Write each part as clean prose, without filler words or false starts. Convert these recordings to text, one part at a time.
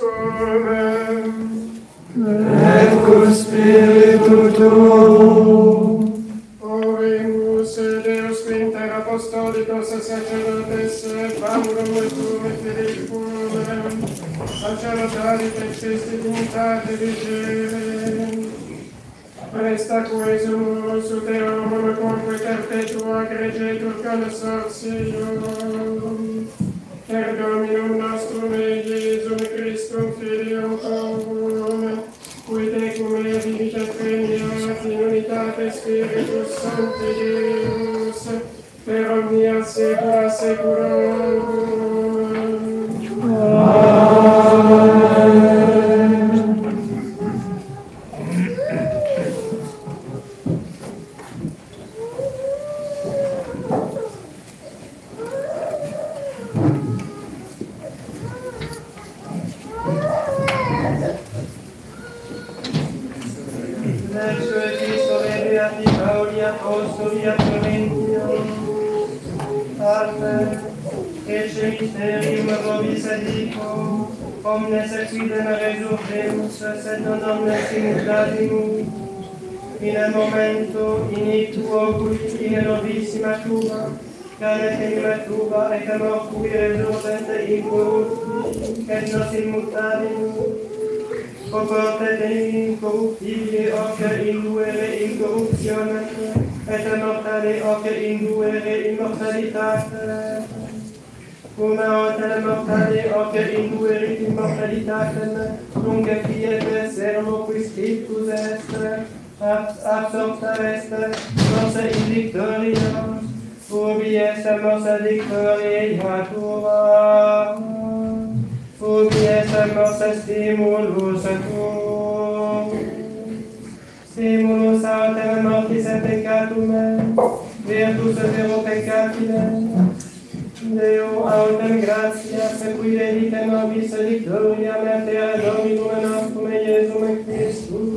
et cum spiritu tuo. Oremus Deus Inter Apostolicos Sacerdotes Paurum et Tuum et Philippum Sacerdotali Textis Dignitate Vigere Presta quesumus ut eomum conque perpetua gregetur consortium per Dominum nostrum Iesum Christum Filium tuum qui tecum vivit premiat in unitate Spiritus Sancti Deus per omnia saecula saeculorum. Mysterium vobis adico, omnes equidem resurgemus, sed non omnes immutavimus. In el momento iniquo cui in novissima tuba, canet anima tuba, et amor cui resurgente incorrupti, et nos immutavimus. Oportet incorruptibile occa induere incorruptionem, et mortale occa induere immortalitate. Una volta mortale occa induerit immortalitatem, nunc fiete servo qui scriptus est, absorpta est, nos in victoria, ubi est morsa victoria tua, ubi est morsa stimulus tuum, stimulus autem mortis et peccatum, virtus vero peccatinem, Deo autem gratias, qui redite nobis victoria mertere Dominum nostrum Iesum Christus.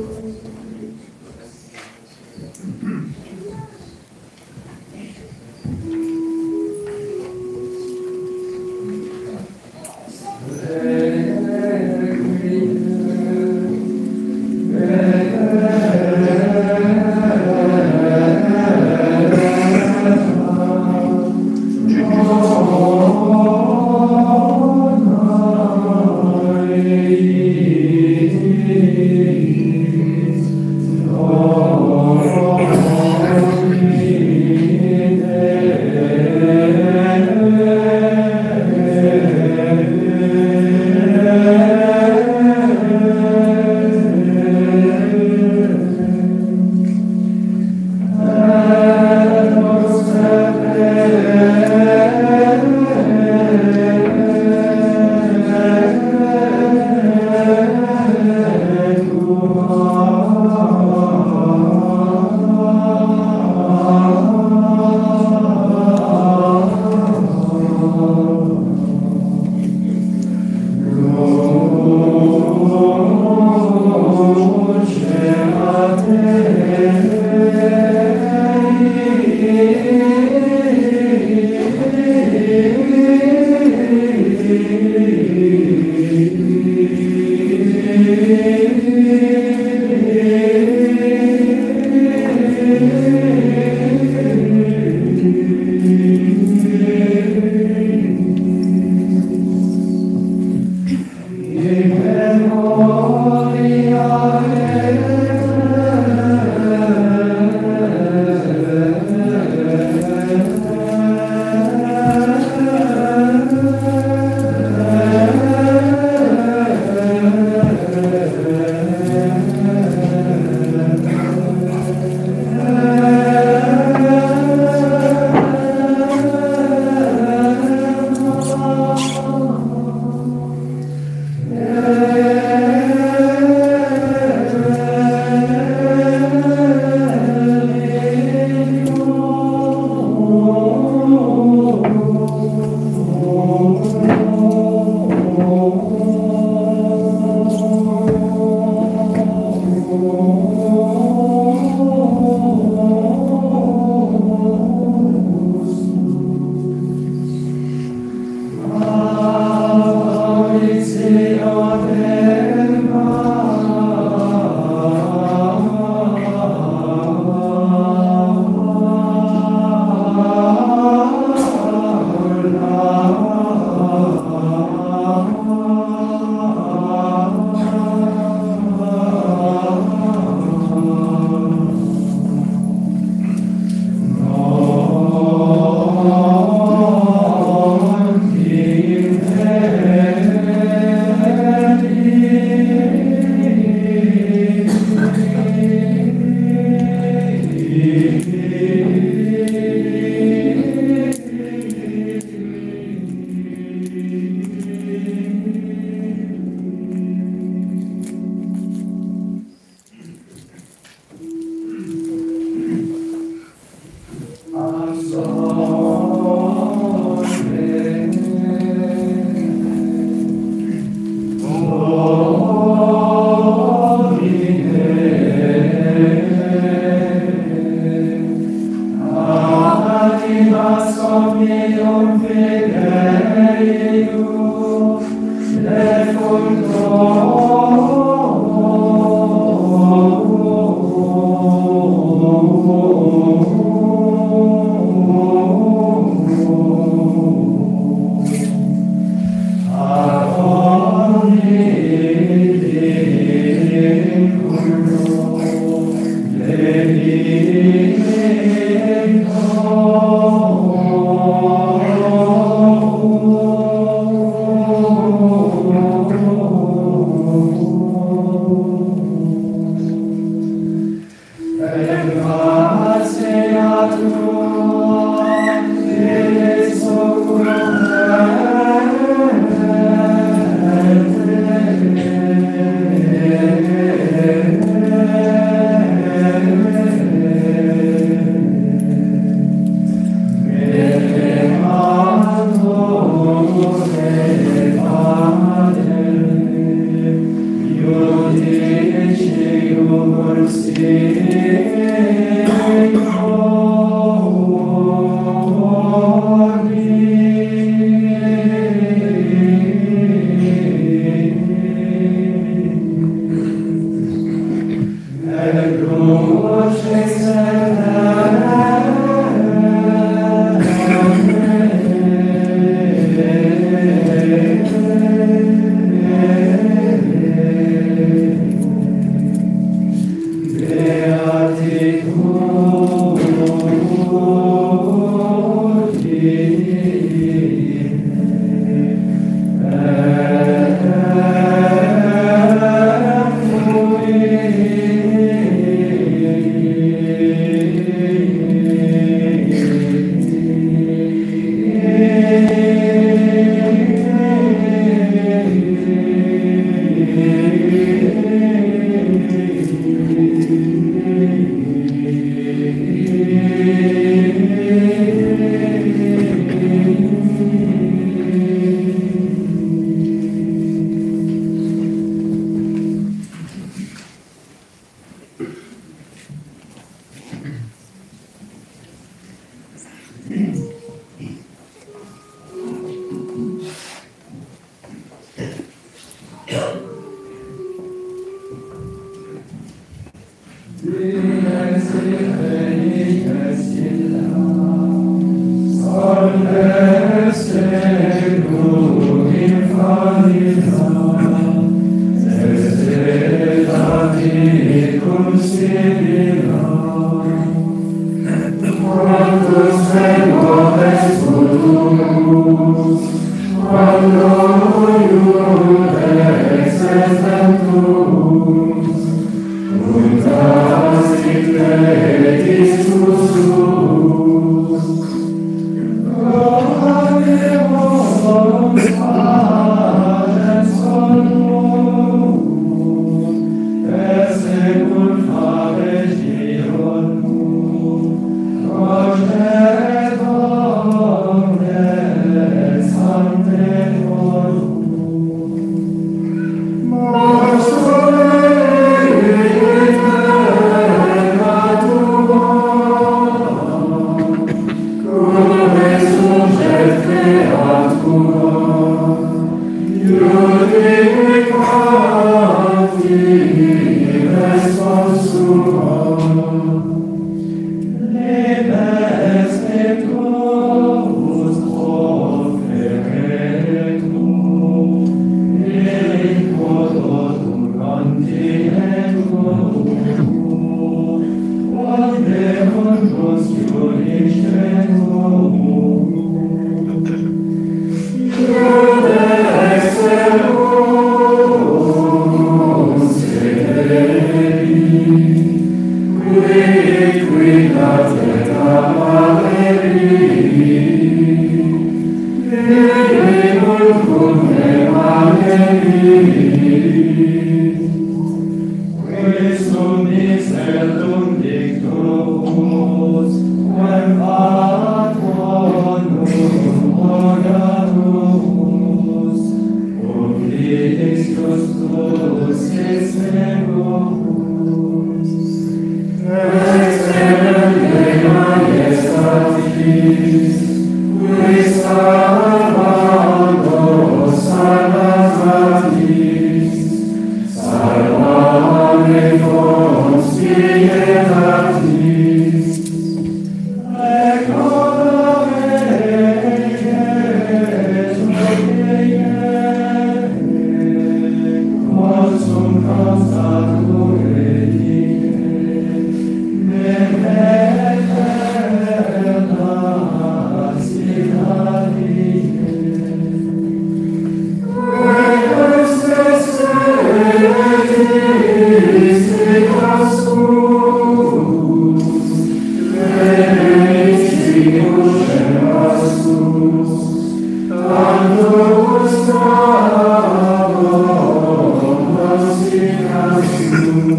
Amen.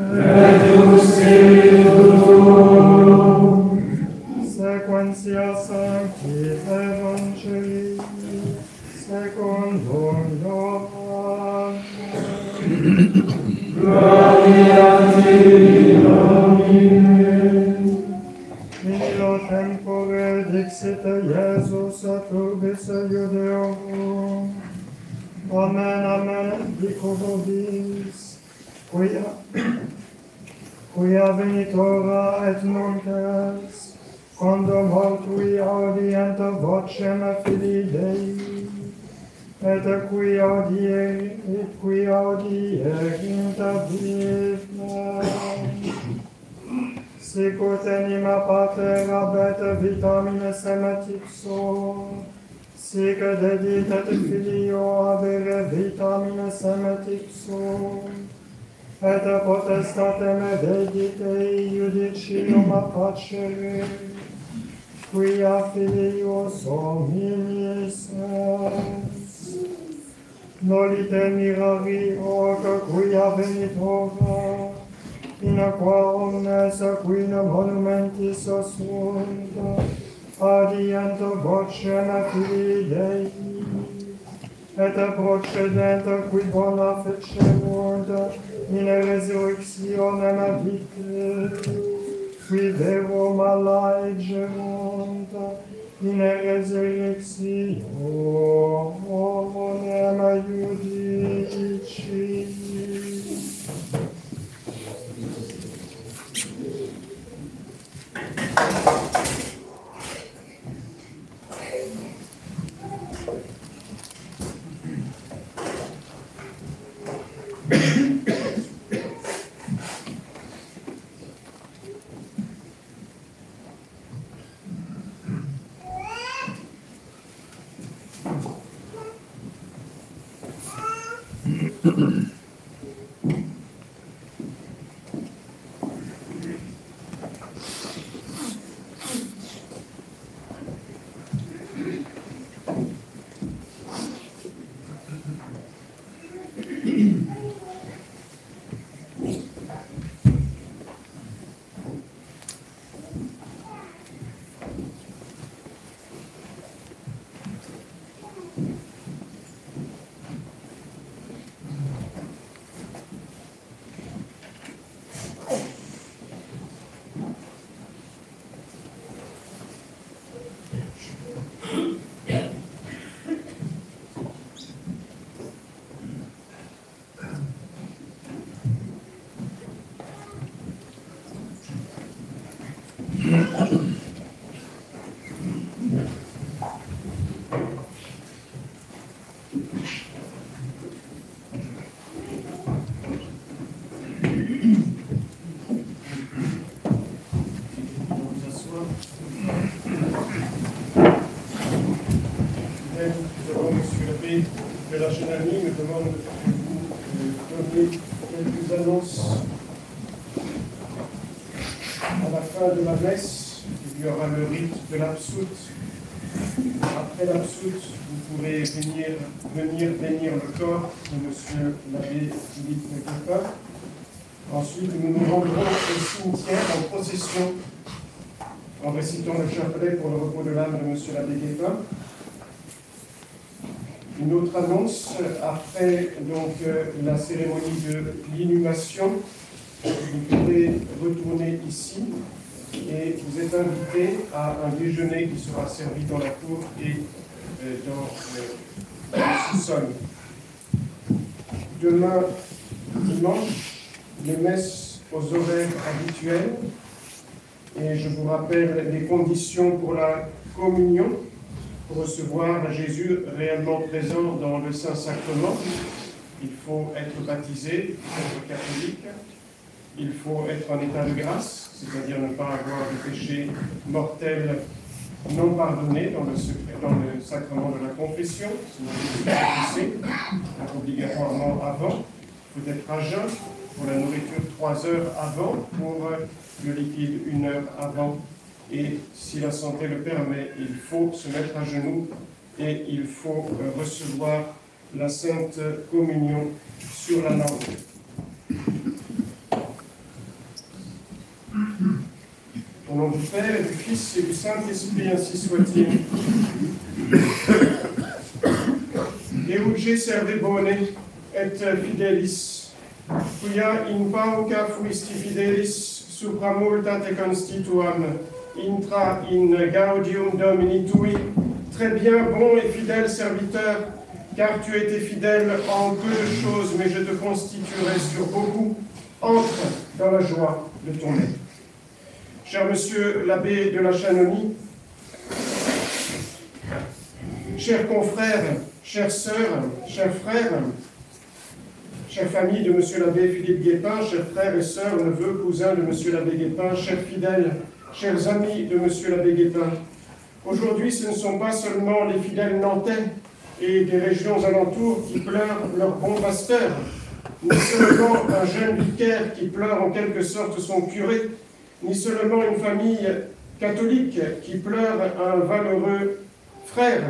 et tu Spiritus tuo. Sequentia Sancti Evangelii secundum Ioannem. Gloria a te, Domine. In illo tempore dixit Iesus at urbis Iudeorum. Amen, amen, dico vobis, quia venitora et nunc es, quando mortui audienta vocem Filii Dei, et qui audieginta viva. Sicut anima pater habet vitamine semet ipso, sic dedit et filio habere vitamine semet ipso, et potestatem dedit ei judicium facere, quia filius hominis est. Nolite mirari hoc quia venitora, in qua omnes quin monumentis sunt, adient vocem Filii Dei, et procedent qui bona fecerunt in resurrectionem vitae, qui vero malaegerunt in resurrectionem iudici. La jeune amie me demande de donner quelques annonces à la fin de la messe. Il y aura le rite de l'absoute. Après l'absoute, vous pourrez venir bénir le corps de monsieur l'abbé Philippe Guépin. Ensuite, nous nous rendrons au cimetière en procession en récitant le chapelet pour le repos de l'âme de monsieur l'abbé Guépin. Une autre annonce, après donc, la cérémonie de l'inhumation, vous pourrez retourner ici et vous êtes invité à un déjeuner qui sera servi dans la cour et dans le sous-sol. Demain, dimanche, les messes aux horaires habituels et je vous rappelle les conditions pour la communion. Pour recevoir Jésus réellement présent dans le Saint-Sacrement, il faut être baptisé, être catholique, il faut être en état de grâce, c'est-à-dire ne pas avoir de péché mortel non pardonné dans le sacrement de la confession, sinon vous êtes confessé, obligatoirement avant, il faut être à jeun pour la nourriture 3 heures avant, pour le liquide 1 heure avant. Et si la santé le permet, il faut se mettre à genoux et il faut recevoir la Sainte Communion sur la langue. nom du Père et du Fils et du Saint-Esprit, ainsi soit-il. Euge servebone et fidelis, quia in pauca fuisti fidelis supra multa te constituam, intra in gaudium Domini tui. Très bien, bon et fidèle serviteur, car tu étais fidèle en peu de choses, mais je te constituerai sur beaucoup. Entre dans la joie de ton maître. Cher monsieur l'abbé de la Chanonie, chers confrères, chères sœurs, chers frères, chère famille de monsieur l'abbé Philippe Guépin, chers frères et sœurs, neveux, cousins de monsieur l'abbé Guépin, chers fidèles, chers amis de monsieur l'abbé Guépin, aujourd'hui ce ne sont pas seulement les fidèles nantais et des régions alentours qui pleurent leur bon pasteur, ni seulement un jeune vicaire qui pleure en quelque sorte son curé, ni seulement une famille catholique qui pleure un valeureux frère,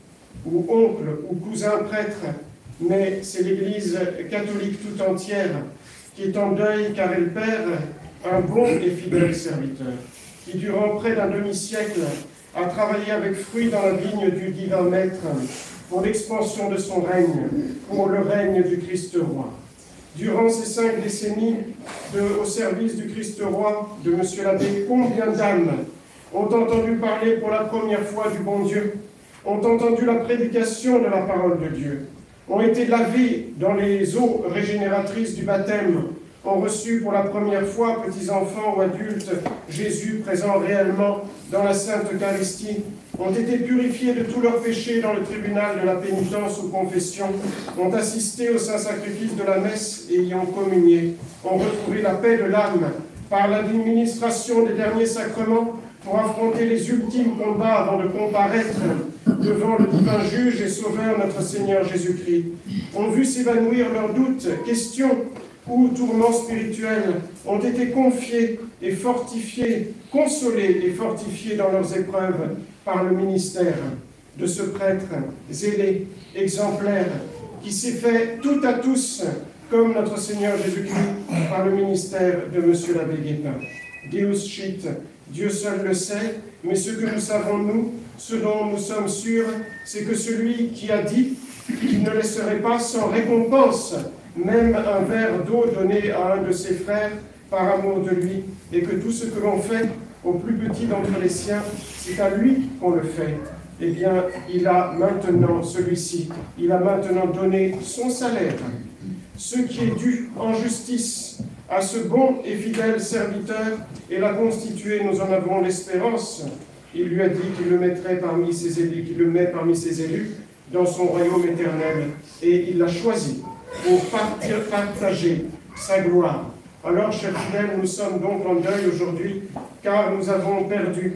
ou oncle, ou cousin prêtre, mais c'est l'Église catholique tout entière qui est en deuil car elle perd un bon et fidèle serviteur, qui durant près d'un demi-siècle a travaillé avec fruit dans la vigne du divin Maître pour l'expansion de son règne, pour le règne du Christ roi. Durant ces 5 décennies au service du Christ roi, de monsieur l'abbé, combien d'âmes ont entendu parler pour la première fois du bon Dieu, ont entendu la prédication de la parole de Dieu, ont été lavés dans les eaux régénératrices du baptême, ont reçu pour la première fois, petits enfants ou adultes, Jésus présent réellement dans la Sainte Eucharistie, ont été purifiés de tous leurs péchés dans le tribunal de la pénitence ou confession, ont assisté au saint sacrifice de la messe et y ont communié, ont retrouvé la paix de l'âme par l'administration des derniers sacrements pour affronter les ultimes combats avant de comparaître devant le divin juge et sauveur notre Seigneur Jésus-Christ, ont vu s'évanouir leurs doutes, questions ou tourments spirituels, ont été confiés et fortifiés, consolés et fortifiés dans leurs épreuves par le ministère de ce prêtre zélé, exemplaire, qui s'est fait tout à tous, comme notre Seigneur Jésus-Christ, par le ministère de monsieur l'abbé Guépin. Deus scit, Dieu seul le sait, mais ce que nous savons nous, ce dont nous sommes sûrs, c'est que celui qui a dit qu'il ne laisserait pas sans récompense même un verre d'eau donné à un de ses frères par amour de lui, et que tout ce que l'on fait au plus petit d'entre les siens, c'est à lui qu'on le fait. Eh bien, il a maintenant, celui-ci, il a maintenant donné son salaire, ce qui est dû en justice à ce bon et fidèle serviteur, et l'a constitué, nous en avons l'espérance. Il lui a dit qu'il le mettrait parmi ses élus, qu'il le met parmi ses élus dans son royaume éternel, et il l'a choisi pour partager sa gloire. Alors, chers fidèles, nous sommes donc en deuil aujourd'hui, car nous avons perdu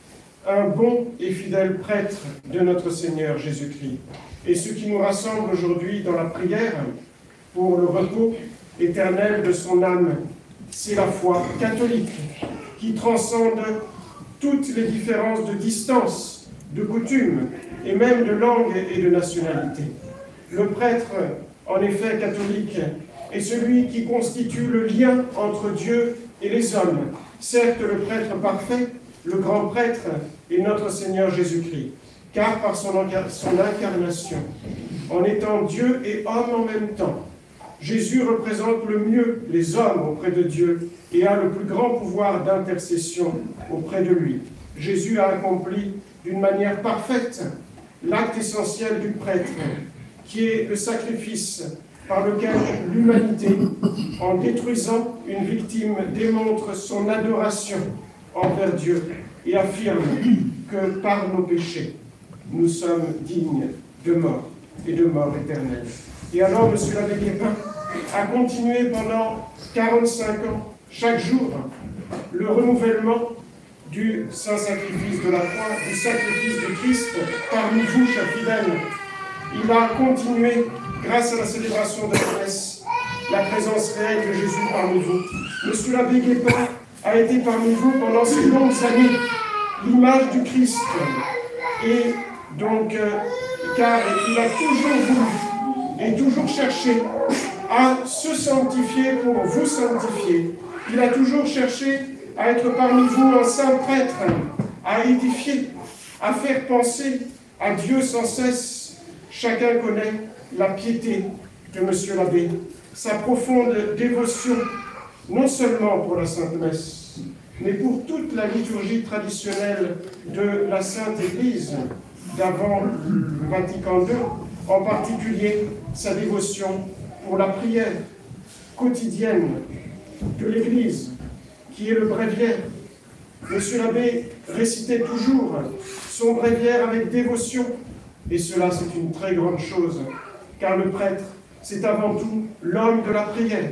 un bon et fidèle prêtre de notre Seigneur Jésus-Christ. Et ce qui nous rassemble aujourd'hui dans la prière pour le repos éternel de son âme, c'est la foi catholique qui transcende toutes les différences de distance, de coutumes et même de langue et de nationalité. Le prêtre, en effet catholique, est celui qui constitue le lien entre Dieu et les hommes. Certes, le prêtre parfait, le grand prêtre, est notre Seigneur Jésus-Christ, car par son incarnation, en étant Dieu et homme en même temps, Jésus représente le mieux les hommes auprès de Dieu et a le plus grand pouvoir d'intercession auprès de lui. Jésus a accompli d'une manière parfaite l'acte essentiel du prêtre, qui est le sacrifice par lequel l'humanité, en détruisant une victime, démontre son adoration envers Dieu et affirme que par nos péchés, nous sommes dignes de mort et de mort éternelle. Et alors, monsieur l'abbé Guépin a continué pendant 45 ans, chaque jour, le renouvellement du saint sacrifice de la croix, du sacrifice du Christ parmi vous, chers fidèles. Il a continué, grâce à la célébration de la messe, la présence réelle de Jésus parmi vous. Monsieur l'abbé Guépin a été parmi vous pendant ces longues années, l'image du Christ. Et donc, car il a toujours voulu et toujours cherché à se sanctifier pour vous sanctifier. Il a toujours cherché à être parmi vous un saint prêtre, à édifier, à faire penser à Dieu sans cesse. Chacun connaît la piété de Monsieur l'abbé, sa profonde dévotion, non seulement pour la Sainte Messe, mais pour toute la liturgie traditionnelle de la Sainte Église d'avant le Vatican II, en particulier sa dévotion pour la prière quotidienne de l'Église, qui est le bréviaire. Monsieur l'abbé récitait toujours son bréviaire avec dévotion, et cela c'est une très grande chose, car le prêtre, c'est avant tout l'homme de la prière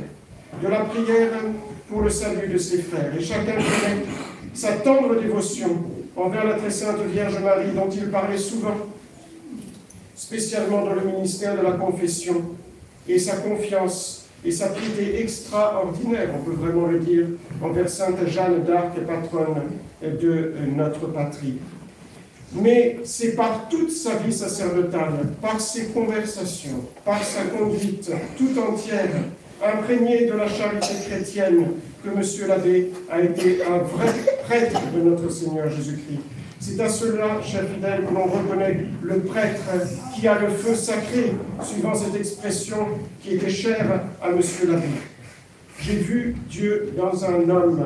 pour le salut de ses frères. Et chacun connaît sa tendre dévotion envers la très sainte Vierge Marie, dont il parlait souvent, spécialement dans le ministère de la confession, et sa confiance et sa piété extraordinaire, on peut vraiment le dire, envers sainte Jeanne d'Arc, patronne de notre patrie. Mais c'est par toute sa vie sacerdotale, par ses conversations, par sa conduite tout entière, imprégnée de la charité chrétienne, que Monsieur l'abbé a été un vrai prêtre de notre Seigneur Jésus-Christ. C'est à cela, chers fidèles, que l'on reconnaît le prêtre qui a le feu sacré, suivant cette expression qui était chère à Monsieur l'abbé. J'ai vu Dieu dans un homme,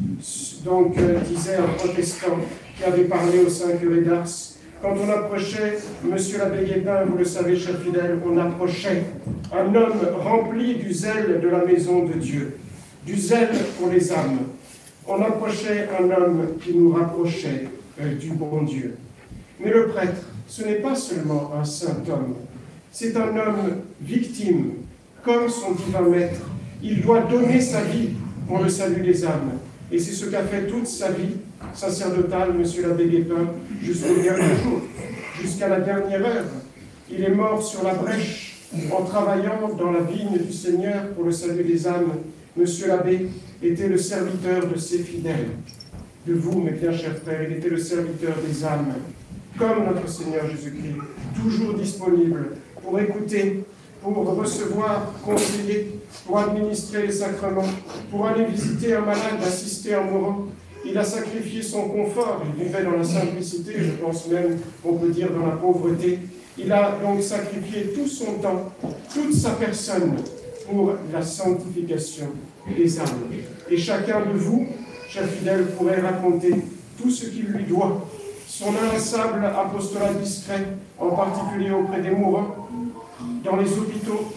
donc disait un protestant qui avait parlé au saint curé d'Ars. Quand on approchait Monsieur l'abbé Guépin, vous le savez, chers fidèles, on approchait un homme rempli du zèle de la maison de Dieu, du zèle pour les âmes. On approchait un homme qui nous rapprochait du bon Dieu. Mais le prêtre, ce n'est pas seulement un saint homme, c'est un homme victime, comme son divin maître. Il doit donner sa vie pour le salut des âmes. Et c'est ce qu'a fait toute sa vie sacerdotale, Monsieur l'abbé Guépin, jusqu'au dernier jour, jusqu'à la dernière heure. Il est mort sur la brèche en travaillant dans la vigne du Seigneur pour le salut des âmes. Monsieur l'abbé était le serviteur de ses fidèles, de vous, mes bien chers frères. Il était le serviteur des âmes, comme notre Seigneur Jésus-Christ, toujours disponible pour écouter, pour recevoir, conseiller, pour administrer les sacrements, pour aller visiter un malade, assister un mourant. Il a sacrifié son confort, il vivait dans la simplicité, je pense même, on peut dire, dans la pauvreté. Il a donc sacrifié tout son temps, toute sa personne, pour la sanctification des âmes. Et chacun de vous, chers fidèles, pourrait raconter tout ce qu'il lui doit, son inlassable apostolat discret, en particulier auprès des mourants, dans les hôpitaux,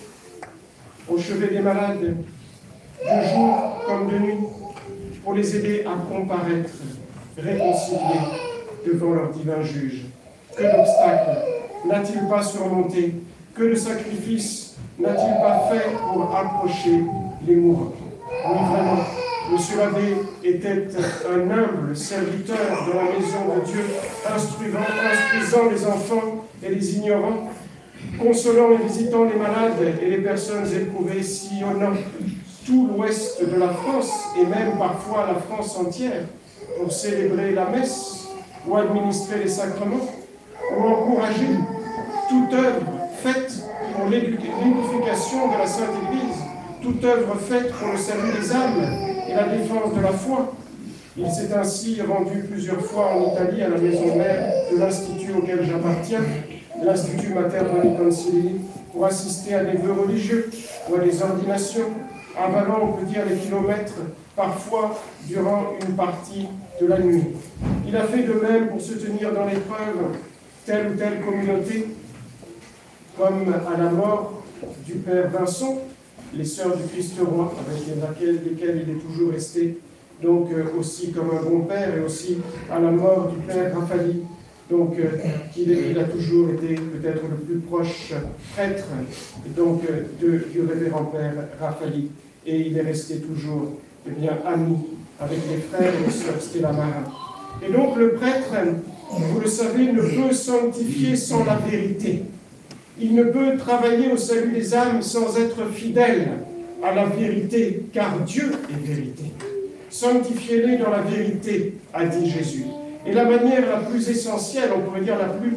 au chevet des malades, de jour comme de nuit, pour les aider à comparaître, réconciliés devant leur divin juge. Que d'obstacles n'a-t-il pas surmonté? Que de sacrifices n'a-t-il pas fait pour approcher les mourants? Oui, vraiment, Monsieur l'abbé était un humble serviteur de la maison de Dieu, instruisant les enfants et les ignorants, consolant et visitant les malades et les personnes éprouvées, sillonnant tout l'ouest de la France et même parfois la France entière pour célébrer la messe ou administrer les sacrements, ou encourager toute œuvre faite pour l'édification de la Sainte Église, toute œuvre faite pour le salut des âmes et la défense de la foi. Il s'est ainsi rendu plusieurs fois en Italie à la maison mère de l'institut auquel j'appartiens, l'Institut Mater Dei Concilii, pour assister à des vœux religieux ou à des ordinations, avalant, on peut dire, les kilomètres, parfois durant une partie de la nuit. Il a fait de même pour se tenir dans l'épreuve telle ou telle communauté, comme à la mort du Père Vincent, les Sœurs du Christ Roi, avec lesquelles il est toujours resté, donc aussi comme un bon père, et aussi à la mort du Père Raffaelli, donc il a toujours été peut-être le plus proche prêtre donc, du révérend Père Raffaelli, et il est resté toujours bien ami avec les frères et les sœurs Stella Marin. Et donc le prêtre, vous le savez, ne peut sanctifier sans la vérité. Il ne peut travailler au salut des âmes sans être fidèle à la vérité, car Dieu est vérité. Sanctifiez-les dans la vérité, a dit Jésus. Et la manière la plus essentielle, on pourrait dire la plus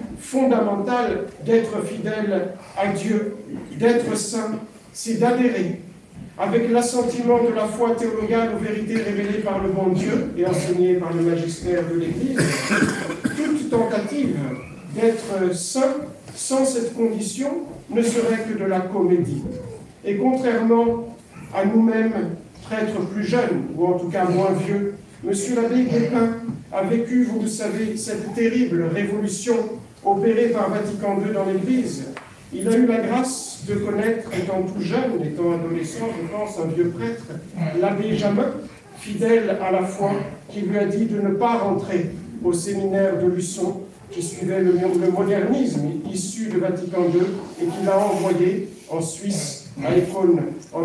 fondamentale d'être fidèle à Dieu, d'être saint, c'est d'adhérer avec l'assentiment de la foi théologale aux vérités révélées par le bon Dieu et enseignées par le magistère de l'Église, toute tentative d'être saint sans cette condition ne serait que de la comédie. Et contrairement à nous-mêmes, prêtres plus jeunes, ou en tout cas moins vieux, M. l'abbé Guépin a vécu, vous le savez, cette terrible révolution opérée par Vatican II dans l'Église. Il a eu la grâce de connaître, étant tout jeune, étant adolescent, je pense, un vieux prêtre, l'abbé Jamin, fidèle à la foi, qui lui a dit de ne pas rentrer au séminaire de Luçon, qui suivait le modernisme issu de Vatican II, et qui l'a envoyé en Suisse, à Écône, en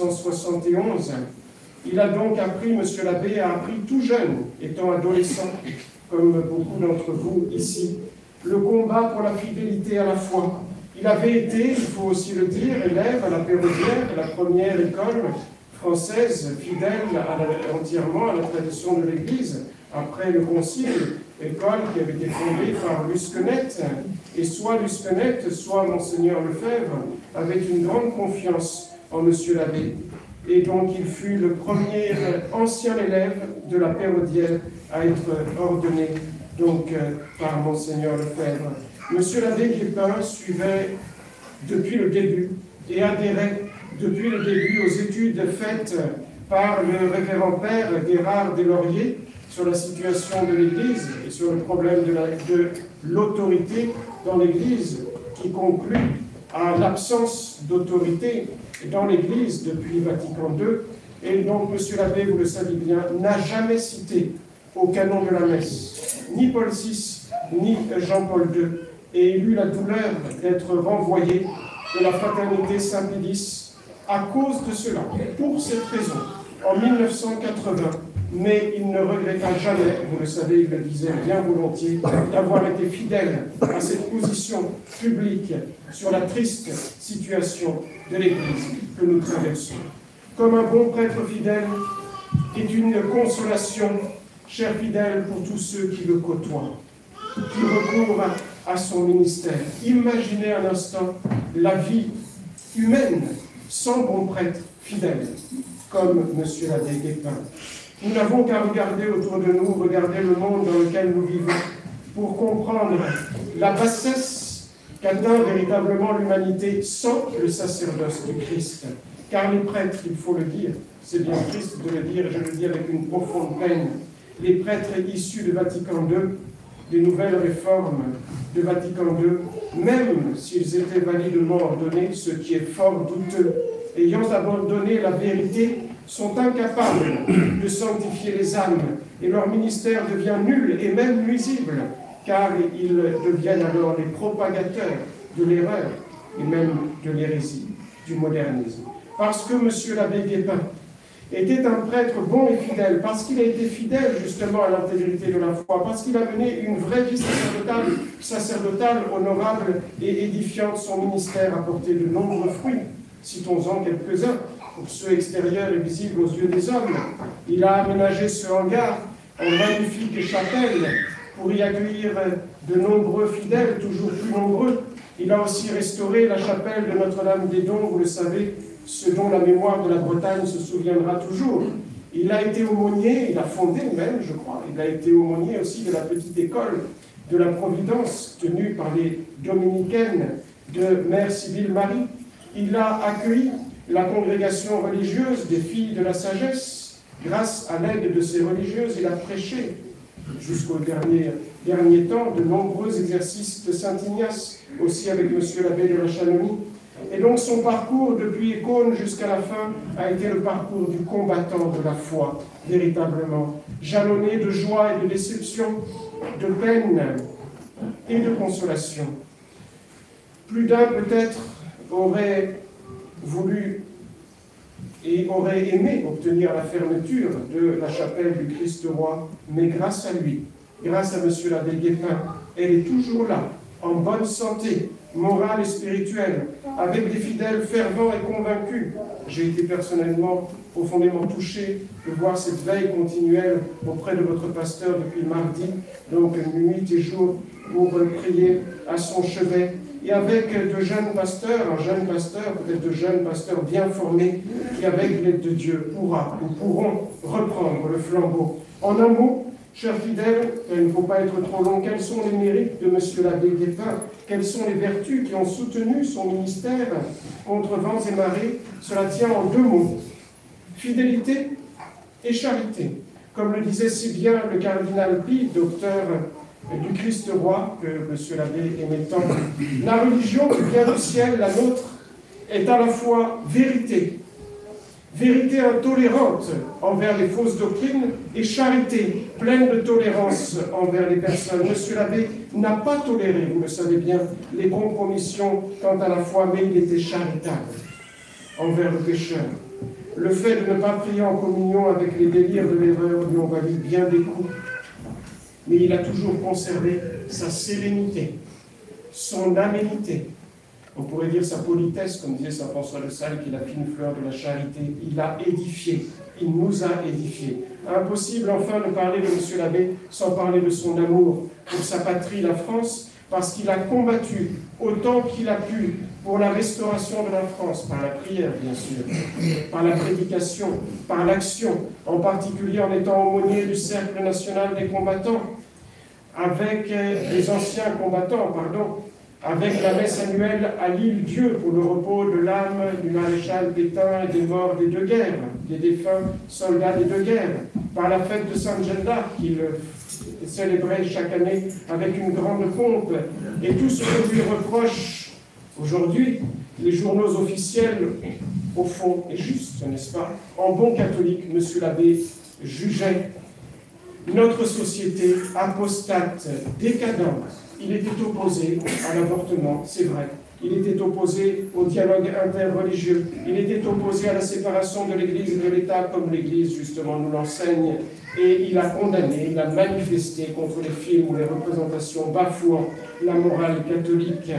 1971. Il a donc appris, M. l'abbé a appris tout jeune, étant adolescent, comme beaucoup d'entre vous ici, le combat pour la fidélité à la foi. Il avait été, il faut aussi le dire, élève à la Pérodière, la première école française fidèle entièrement à la tradition de l'Église, après le Concile, école qui avait été fondée par Lusquenet, et soit Lusquenet, soit Monseigneur Lefebvre avaient une grande confiance en M. l'abbé. Et donc il fut le premier ancien élève de la Pérodière à être ordonné par Monseigneur Lefebvre. M. l'abbé Guépin suivait depuis le début et adhérait depuis le début aux études faites par le révérend père Gérard Deslauriers sur la situation de l'Église et sur le problème de l'autorité dans l'Église, qui conclut à l'absence d'autorité dans l'Église depuis Vatican II. Et donc, M. l'abbé, vous le savez bien, n'a jamais cité au canon de la messe ni Paul VI, ni Jean-Paul II, et il eut la douleur d'être renvoyé de la fraternité Saint-Pédis à cause de cela, pour cette raison, en 1980. Mais il ne regretta jamais, vous le savez, il le disait bien volontiers, d'avoir été fidèle à cette position publique sur la triste situation de l'Église que nous traversons. Comme un bon prêtre fidèle est une consolation, cher fidèle, pour tous ceux qui le côtoient, qui recourent à son ministère. Imaginez un instant la vie humaine sans bon prêtre fidèle, comme M. l'abbé Guépin. Nous n'avons qu'à regarder autour de nous, regarder le monde dans lequel nous vivons, pour comprendre la bassesse qu'atteint véritablement l'humanité sans le sacerdoce du Christ. Car les prêtres, il faut le dire, c'est bien triste de le dire, et je le dis avec une profonde peine, les prêtres issus de Vatican II, des nouvelles réformes de Vatican II, même s'ils étaient validement ordonnés, ce qui est fort douteux, ayant abandonné la vérité, sont incapables de sanctifier les âmes, et leur ministère devient nul et même nuisible, car ils deviennent alors les propagateurs de l'erreur et même de l'hérésie, du modernisme. Parce que M. l'abbé Guépin était un prêtre bon et fidèle, parce qu'il a été fidèle justement à l'intégrité de la foi, parce qu'il a mené une vraie vie sacerdotale, honorable et édifiante. Son ministère a porté de nombreux fruits. Citons-en quelques-uns. Pour ceux extérieurs et visibles aux yeux des hommes, il a aménagé ce hangar en magnifique chapelle pour y accueillir de nombreux fidèles, toujours plus nombreux. Il a aussi restauré la chapelle de Notre-Dame des Dons, vous le savez, ce dont la mémoire de la Bretagne se souviendra toujours. Il a été aumônier, il a fondé même, je crois, il a été aumônier aussi de la petite école de la Providence, tenue par les dominicaines de Mère Sibylle Marie. Il a accueilli la congrégation religieuse des filles de la sagesse. Grâce à l'aide de ces religieuses, il a prêché jusqu'au dernier temps de nombreux exercices de Saint Ignace, aussi avec M. l'abbé de la Chamonix. Et donc son parcours depuis Écône jusqu'à la fin a été le parcours du combattant de la foi, véritablement, jalonné de joie et de déception, de peine et de consolation. Plus d'un peut-être aurait voulu et aurait aimé obtenir la fermeture de la chapelle du Christ-Roi, mais grâce à lui, grâce à M. l'abbé Guépin, elle est toujours là, en bonne santé, morale et spirituelle, avec des fidèles fervents et convaincus. J'ai été personnellement profondément touché de voir cette veille continuelle auprès de votre pasteur depuis mardi, donc nuit et jour, pour prier à son chevet et avec de jeunes pasteurs, un jeune pasteur, peut-être de jeunes pasteurs bien formés, qui avec l'aide de Dieu pourront reprendre le flambeau. En un mot, chers fidèles, il ne faut pas être trop long, quels sont les mérites de M. l'abbé Guépin? Quelles sont les vertus qui ont soutenu son ministère contre vents et marées? Cela tient en deux mots, fidélité et charité. Comme le disait si bien le cardinal Pie, docteur du Christ roi, que M. l'abbé aimait tant, la religion qui vient du ciel, la nôtre, est à la fois vérité, vérité intolérante envers les fausses doctrines, et charité, pleine de tolérance envers les personnes. M. l'abbé n'a pas toléré, vous le savez bien, les compromissions quant à la foi, mais il était charitable envers le pécheur. Le fait de ne pas prier en communion avec les délires de l'erreur lui ont valu bien des coups, mais il a toujours conservé sa sérénité, son aménité. On pourrait dire sa politesse, comme disait saint François de Sales, qui est la fine fleur de la charité. Il a édifié, il nous a édifiés. Impossible enfin de parler de M. l'abbé sans parler de son amour pour sa patrie, la France, parce qu'il a combattu autant qu'il a pu pour la restauration de la France, par la prière bien sûr, par la prédication, par l'action, en particulier en étant aumônier du Cercle national des combattants, avec les anciens combattants, avec la messe annuelle à l'île Dieu pour le repos de l'âme du maréchal Pétain et des morts des deux guerres, des défunts soldats des deux guerres, par la fête de Sainte Jeanne d'Arc qu'il célébrait chaque année avec une grande pompe, et tout ce que lui reprochent aujourd'hui les journaux officiels, au fond, est juste, n'est-ce pas? En bon catholique, M. l'abbé jugeait notre société apostate, décadente. Il était opposé à l'avortement, c'est vrai. Il était opposé au dialogue interreligieux. Il était opposé à la séparation de l'Église et de l'État, comme l'Église, justement, nous l'enseigne. Et il a condamné, il a manifesté contre les films ou les représentations bafouant la morale catholique.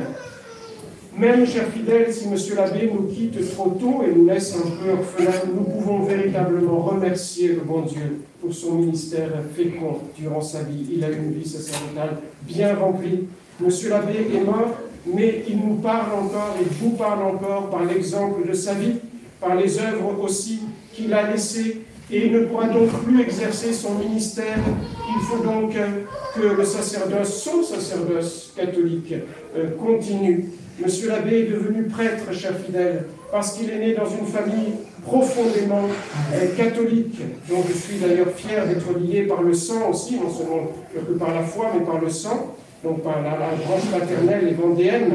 Même, chers fidèles, si M. l'abbé nous quitte trop tôt et nous laisse un peu orphelins, nous pouvons véritablement remercier le bon Dieu pour son ministère fécond durant sa vie. Il a eu une vie sacerdotale bien remplie. M. l'abbé est mort, mais il nous parle encore, il vous parle encore par l'exemple de sa vie, par les œuvres aussi qu'il a laissées, et il ne pourra donc plus exercer son ministère. Il faut donc que le sacerdoce, son sacerdoce catholique, continue. Monsieur l'abbé est devenu prêtre, chers fidèles, parce qu'il est né dans une famille profondément catholique, dont je suis d'ailleurs fier d'être lié par le sang aussi, non seulement que par la foi, mais par le sang, donc par la branche paternelle et vendéenne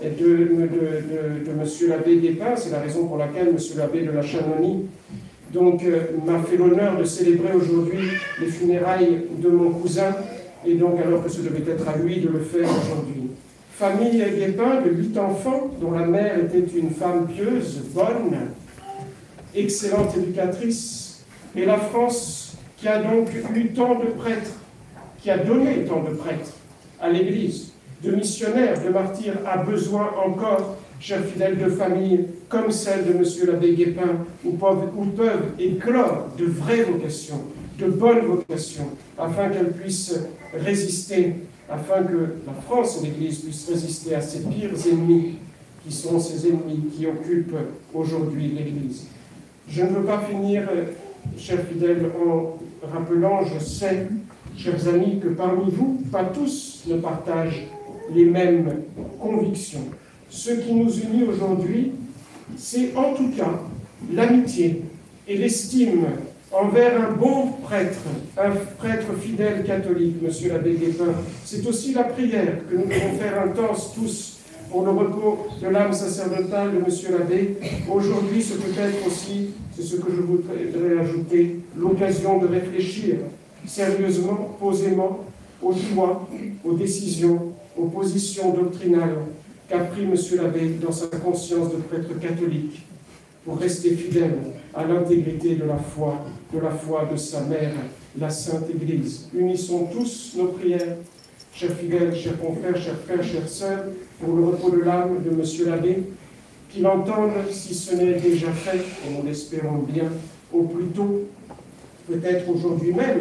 de Monsieur l'abbé Guépin. C'est la raison pour laquelle Monsieur l'abbé de la Chanonie donc m'a fait l'honneur de célébrer aujourd'hui les funérailles de mon cousin, et donc alors que ce devait être à lui de le faire aujourd'hui. Famille Guépin de 8 enfants, dont la mère était une femme pieuse, bonne, excellente éducatrice, et la France qui a donc eu tant de prêtres, qui a donné tant de prêtres à l'Église, de missionnaires, de martyrs, a besoin encore, chers fidèles, de familles comme celle de M. l'abbé Guépin, où peuvent éclore de vraies vocations, de bonnes vocations, afin qu'elles puissent résister, afin que la France et l'Église puissent résister à ces pires ennemis, qui sont ces ennemis qui occupent aujourd'hui l'Église. Je ne veux pas finir, chers fidèles, en rappelant, je sais, chers amis, que parmi vous, pas tous ne partagent les mêmes convictions. Ce qui nous unit aujourd'hui, c'est en tout cas l'amitié et l'estime envers un bon prêtre, un prêtre fidèle catholique, M. l'abbé Guépin. C'est aussi la prière que nous devons faire intense tous pour le repos de l'âme sacerdotale de M. l'abbé. Aujourd'hui, ce peut être aussi, c'est ce que je voudrais ajouter, l'occasion de réfléchir sérieusement, posément, aux choix, aux décisions, aux positions doctrinales qu'a pris M. l'abbé dans sa conscience de prêtre catholique pour rester fidèle à l'intégrité de la foi de sa mère, la Sainte Église. Unissons tous nos prières, chers fidèles, chers confrères, chers frères, chères sœurs, pour le repos de l'âme de M. l'abbé, qu'il entende, si ce n'est déjà fait, et nous l'espérons bien, au plus tôt, peut-être aujourd'hui même,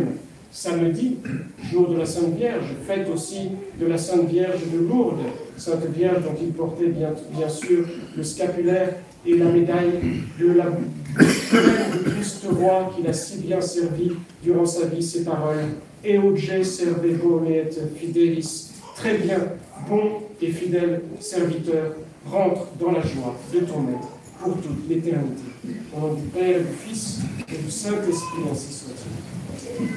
samedi, jour de la Sainte Vierge, fête aussi de la Sainte Vierge de Lourdes, Sainte Vierge dont il portait bien sûr le scapulaire et la médaille de la du Christ roi qu'il a si bien servi durant sa vie, ses paroles. Euge servebo et fidelis, très bien, bon et fidèle serviteur, rentre dans la joie de ton maître pour toute l'éternité. Au nom du Père, du Fils et du Saint-Esprit, ainsi soit-il.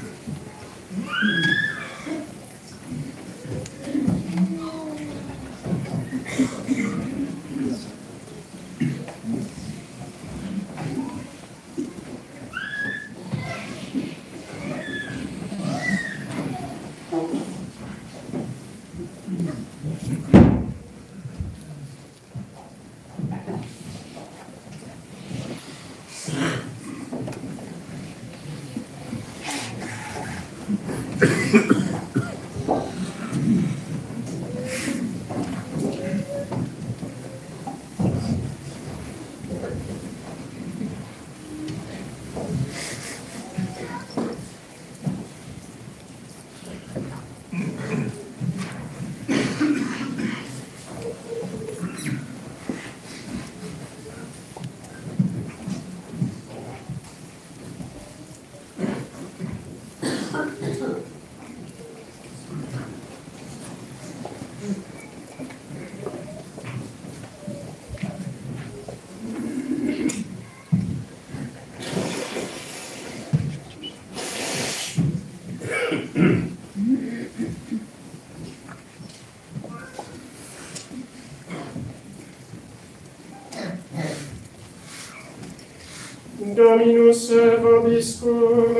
Dominus vobiscum,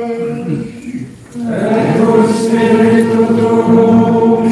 et cum spiritu tuo,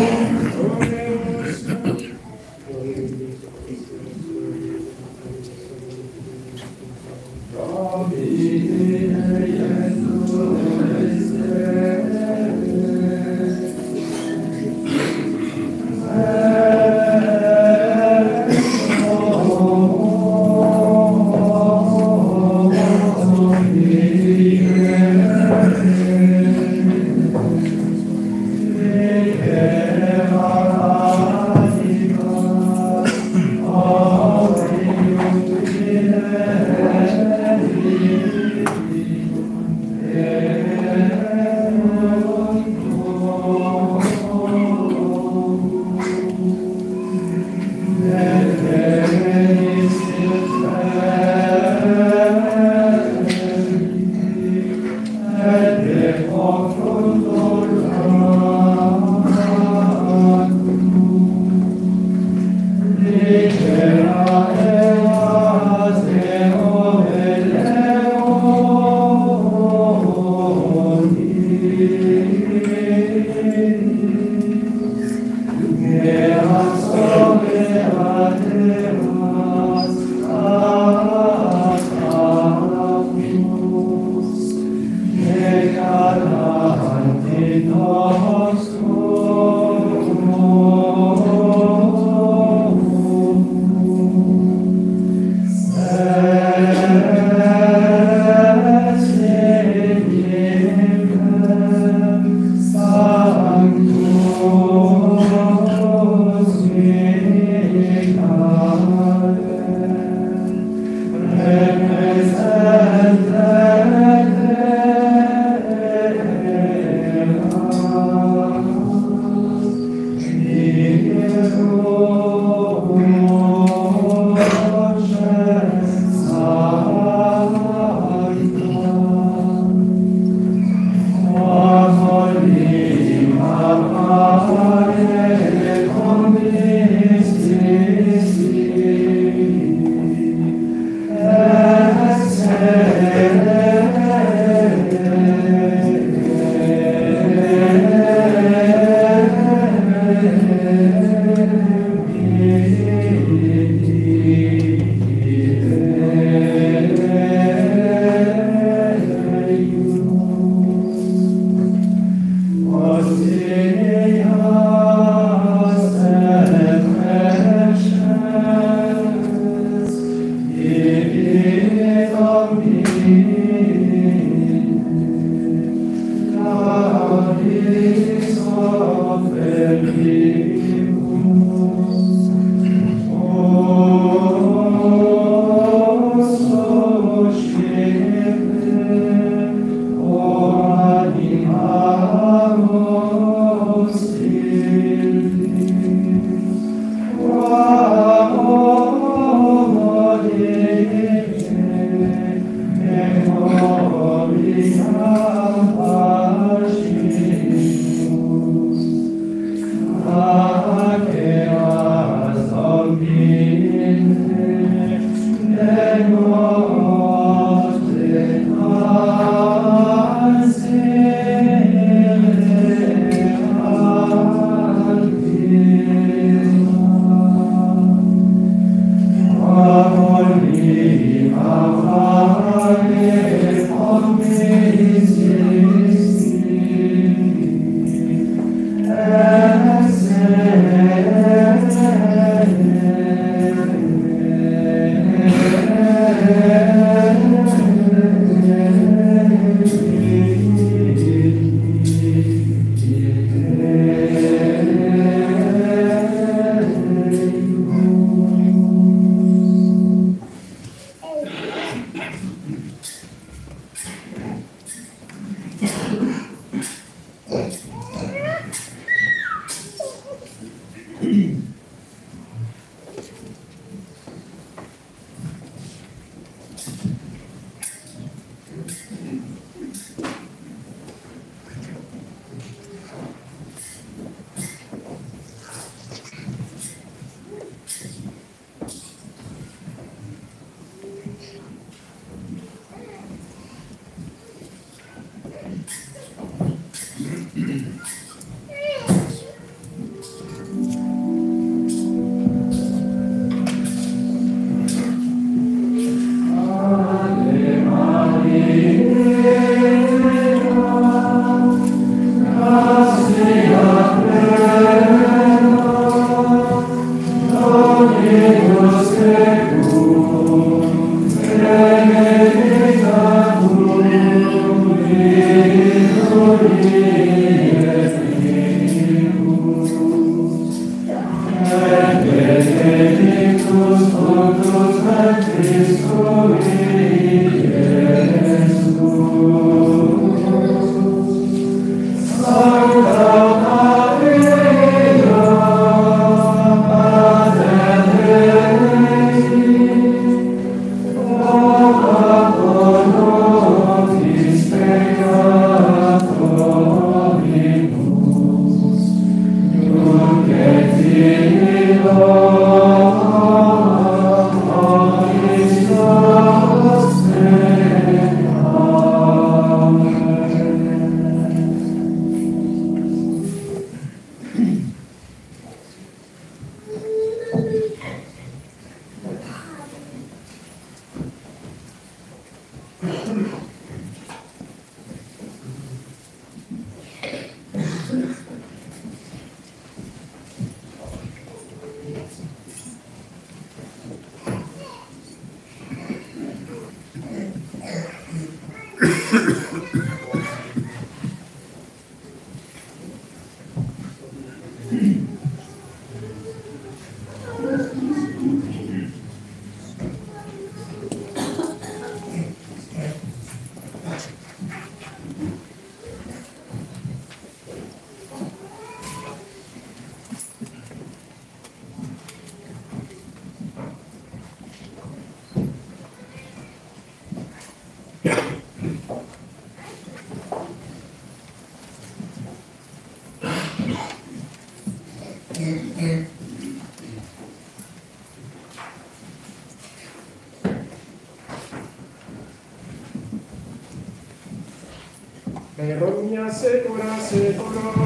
Romnia secula seculorum.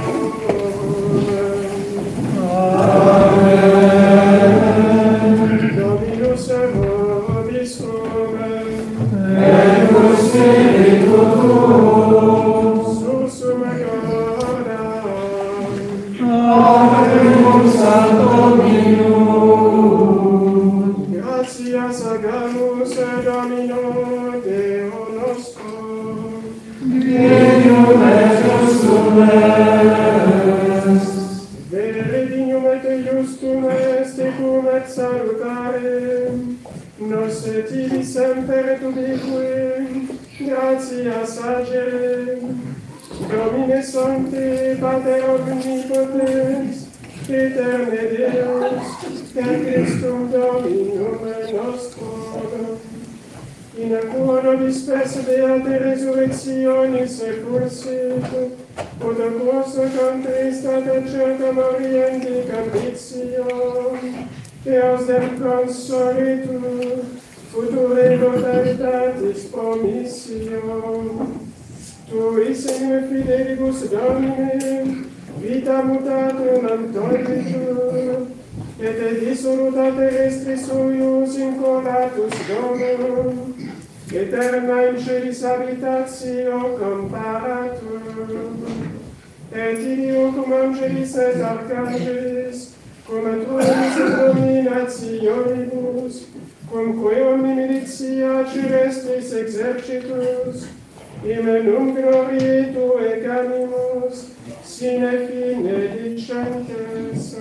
Dominus vobiscum. Et spiritu tuum. Sursum gloria. Amen. Santo Dominum. Gratias agamus Domino Deo nostro. Dignum est nostrum Domine Sancte, Pater omnipotens, Eterne Deus, per Christum Dominum nostrum, in cura nobis spes beate resurrectionis expulsit, ut quos contristata certa morienti capriccio, eos dem consolitur, future mortalitatis promission. Tui, Signor fidelibus Domine, vita mutatum antonitur, et dissoluta terrestris suius incolatus Domum, eterna in celis habitatio comparatur. Et ilio cum angelis et archangelis, cum tronis et dominationibus, cum quae omni militia celestris exercitus, Imenum gloriae Tuae canimus, sine fine dicentes.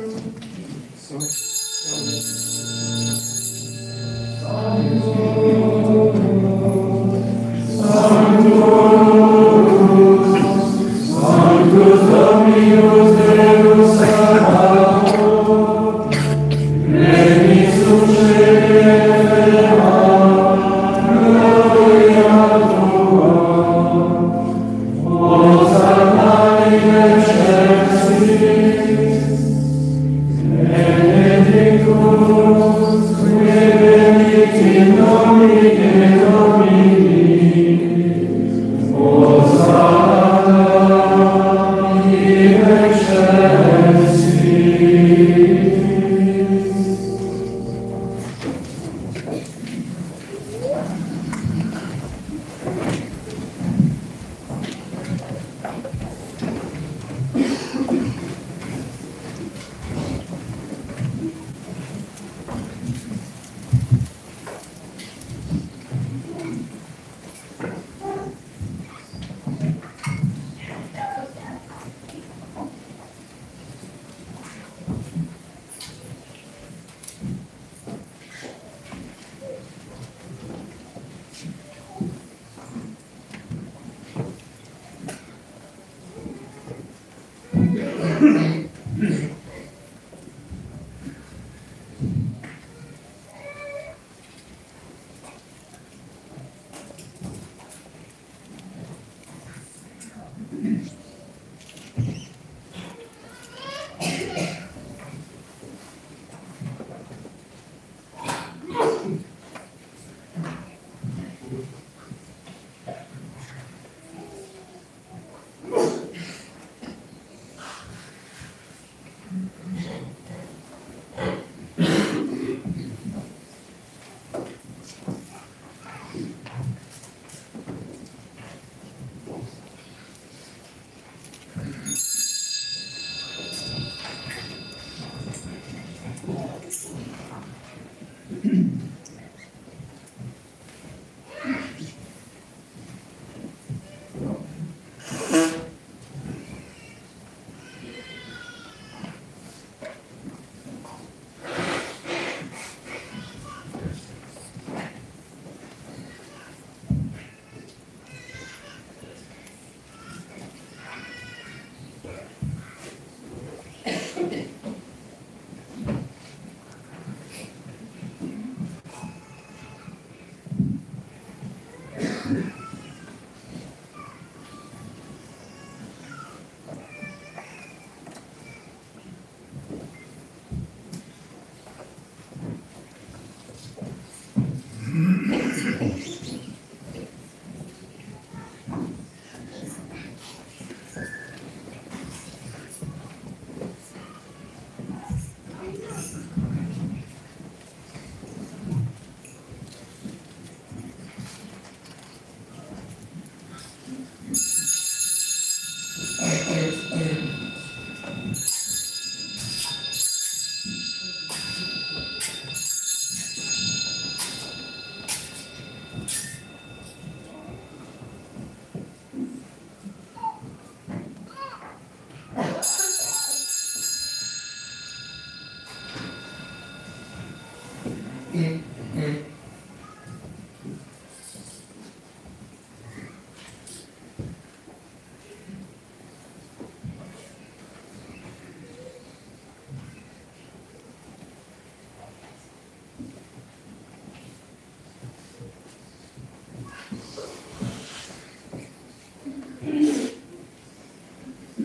Sanctus Dominus Deus Sabaoth, Levis succede gloria Tua, Hosanna in excelsis, benedictus qui venit in nomine Domini, Hosanna in excelsis.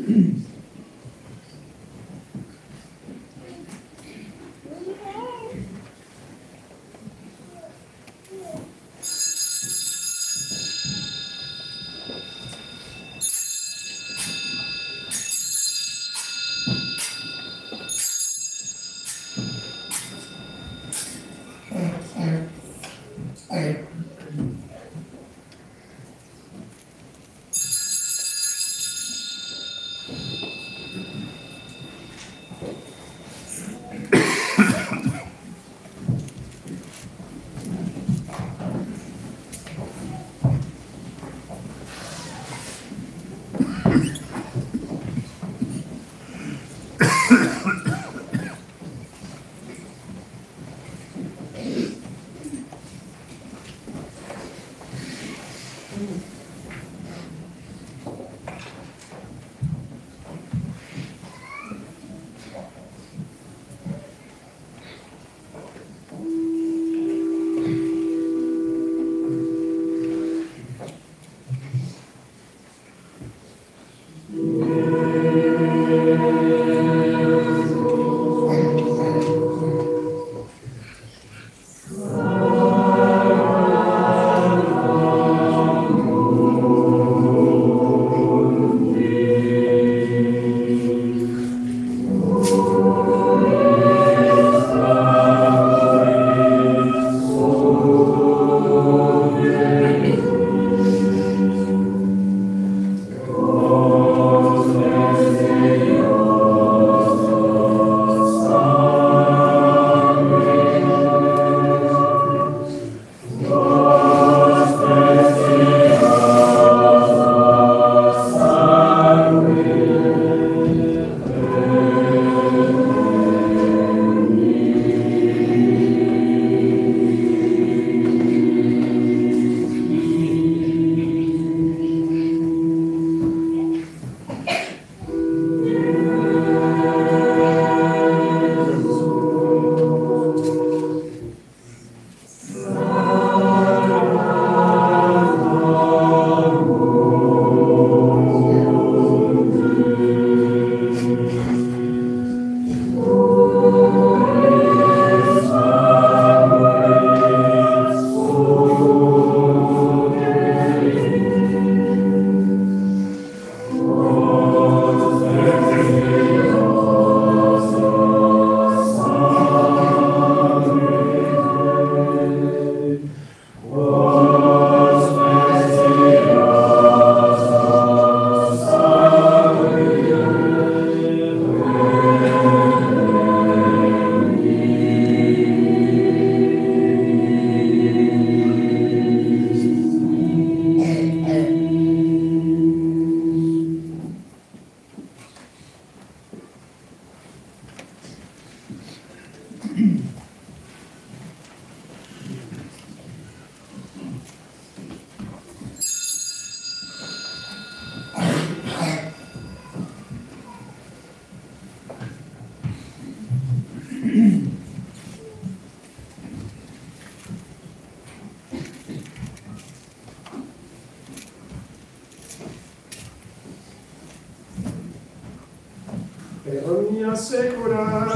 et omnia saecula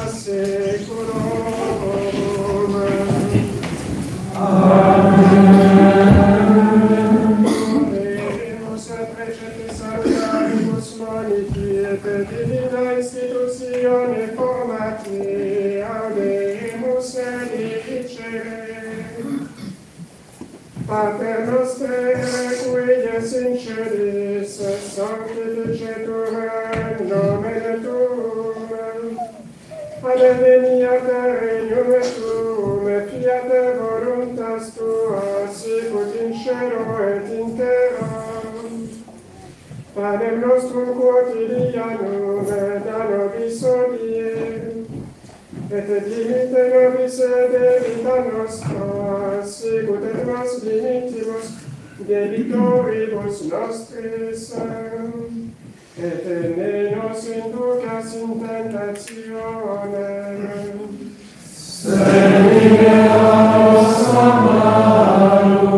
saeculorum. Amen. Deus precete salutaribus moniti et divina institutione formati audemus dicere. Pater nostre, qui es in celis, sanctificetur nomen tuum, adveniat regnum tuum, fiat voluntas tua, sicut in cielo et in terra. Panem nostrum quotidianum da nobis hodie, et dimite nobis debita nostra, sicut et nos dimittimus debitoribus nostris, et ne nos inducas in tentationem, sed libera nos a malo.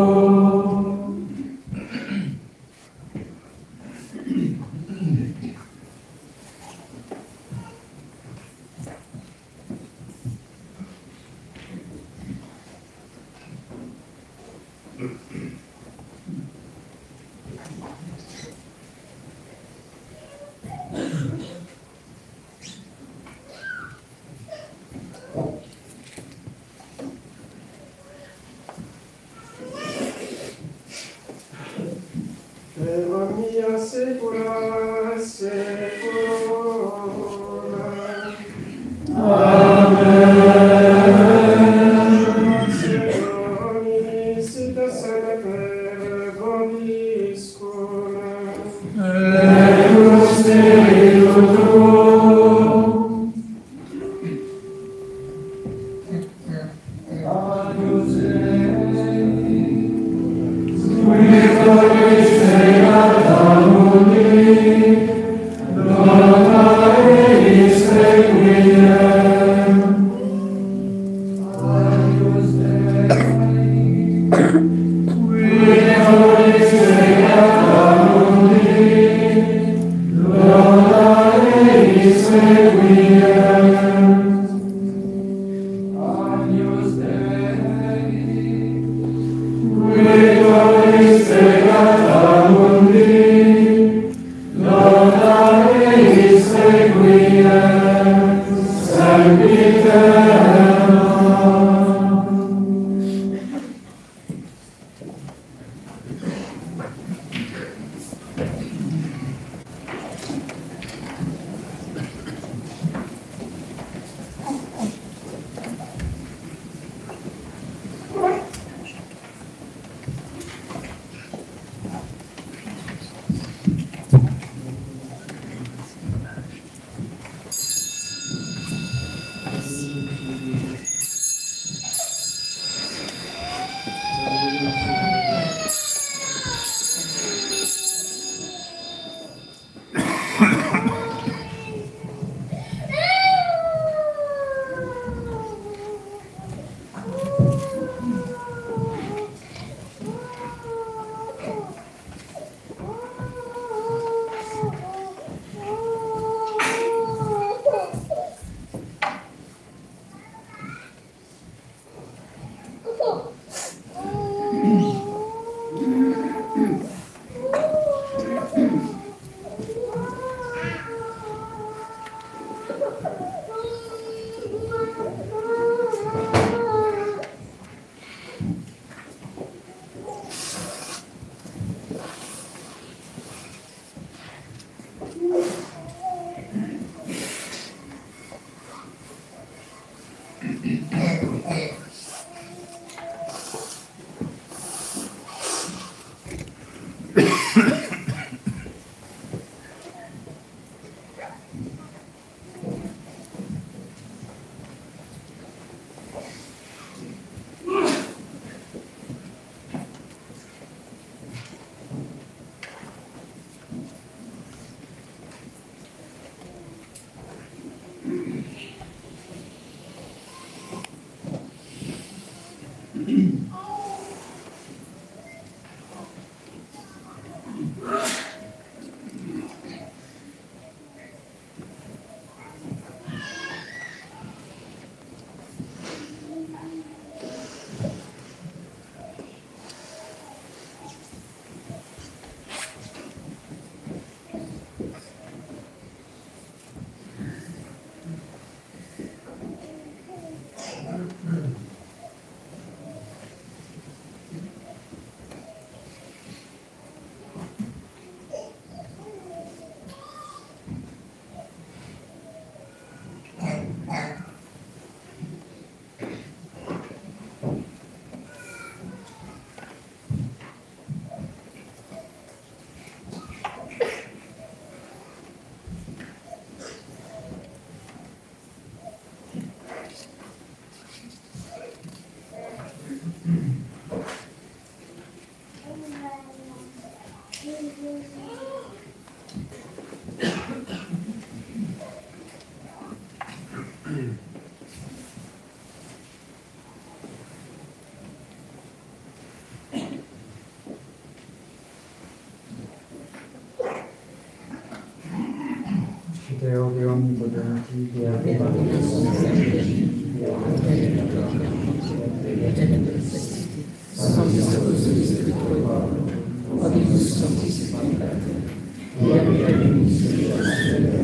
Deo che onnipotenti, che Santo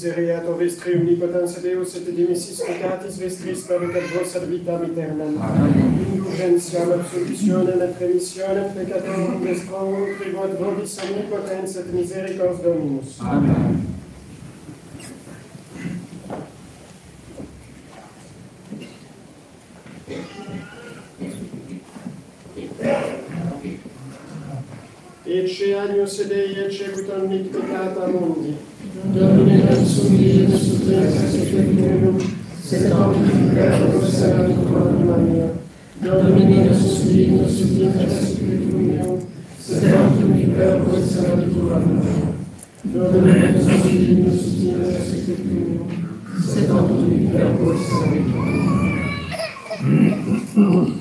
Misereator vestre omnipotens Deus et dimissis peccatis vestris pericat vos ad vitam aeternam. Indulgentiam absolutionem et remissionem peccatorum destroum tribuat vobis omnipotens et misericors Dominus. Amen. Ecce agnus Dei, ecce ut mic peccata mundi. Domine consumire supplica seculum, sed omnium verbum salvator mea. Domine consumire supplica seculum, sed omnium verbum salvator mea. Domine consumire supplica seculum, sed omnium verbum salvator mea.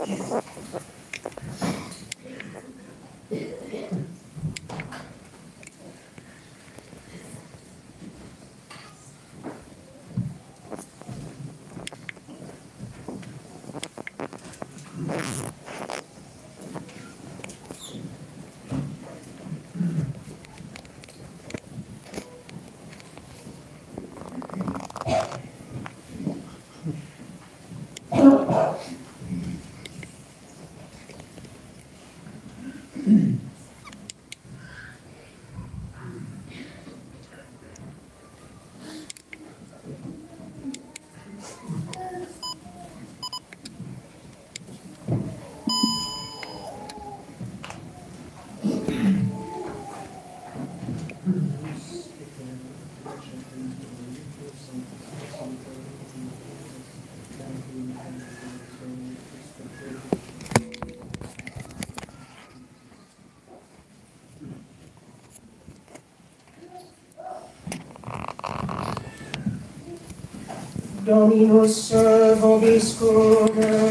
Dominus vobiscum.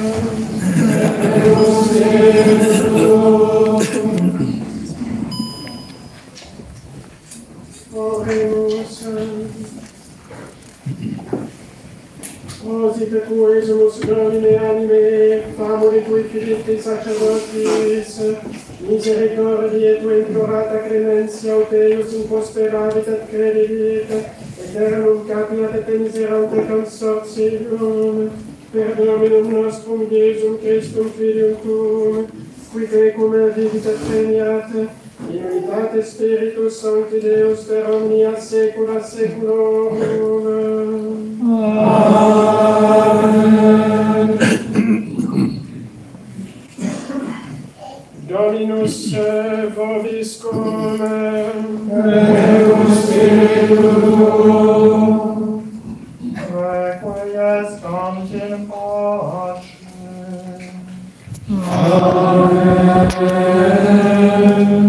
Oremus. Osite tuesumus Domine anime, famuli tui filitti sacerdotis, misericordiae tui implorata clementia Oteius imposperavit et credivit, eternum capiat et miserante consortium, per Dominum nostrum Iesum Christum Filium tuum, qui tecum vivit et regnat, in unitate Spiritus Sancti Deus per omnia saecula saeculorum. Amen. Dominus vobiscum. Requies Domine in pace. Amen.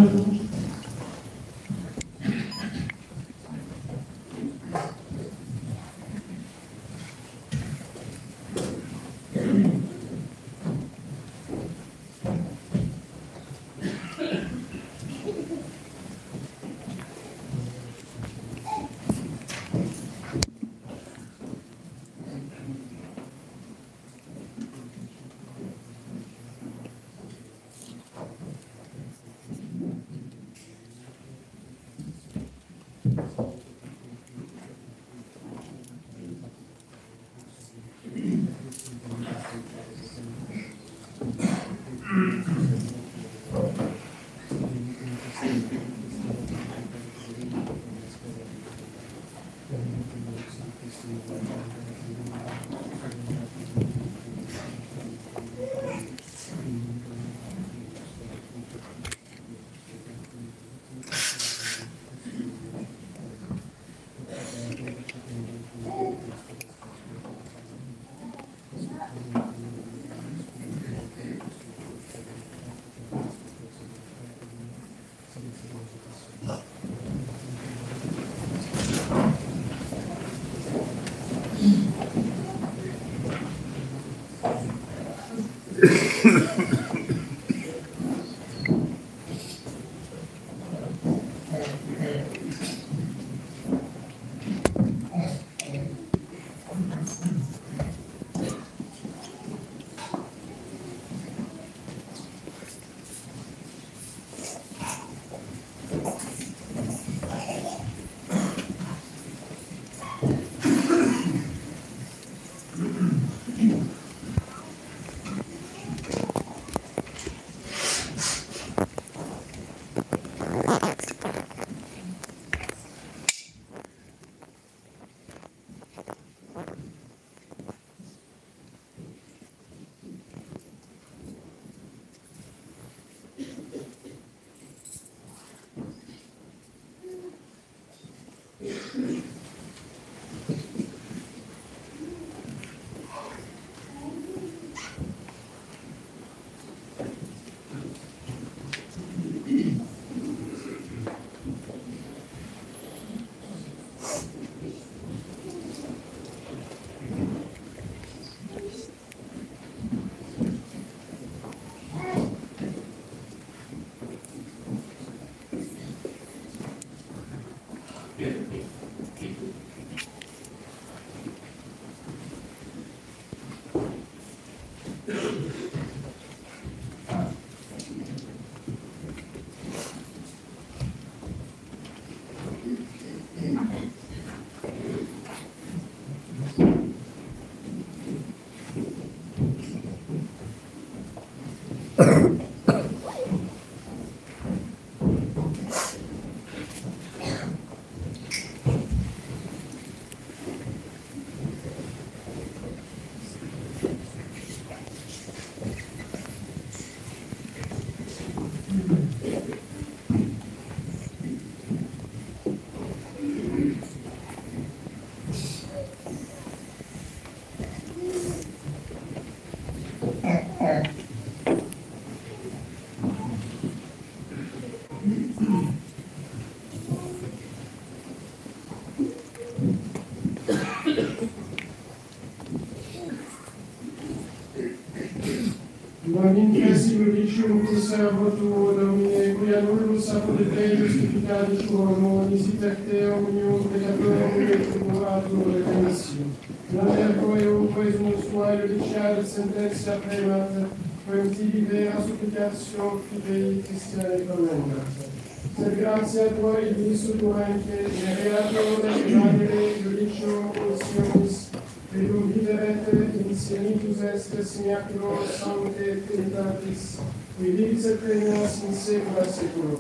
Domine dicium tu servo tuo, Domine, quia nullus apud te justificati tuomo, nisi per te omnium peccatorum retribuatur redemptio. Non ergo eumque sumus quae judiciare sententia premat, quem tibi vera supplicatio fidei Christiane commendat. Sed gratia tua Idis utumente, reatore evangelii judicium consciumus, Vedum viderete insienitus est simiaculo sancte Trinitatis, qui vivis et regnas in saecula saeculorum.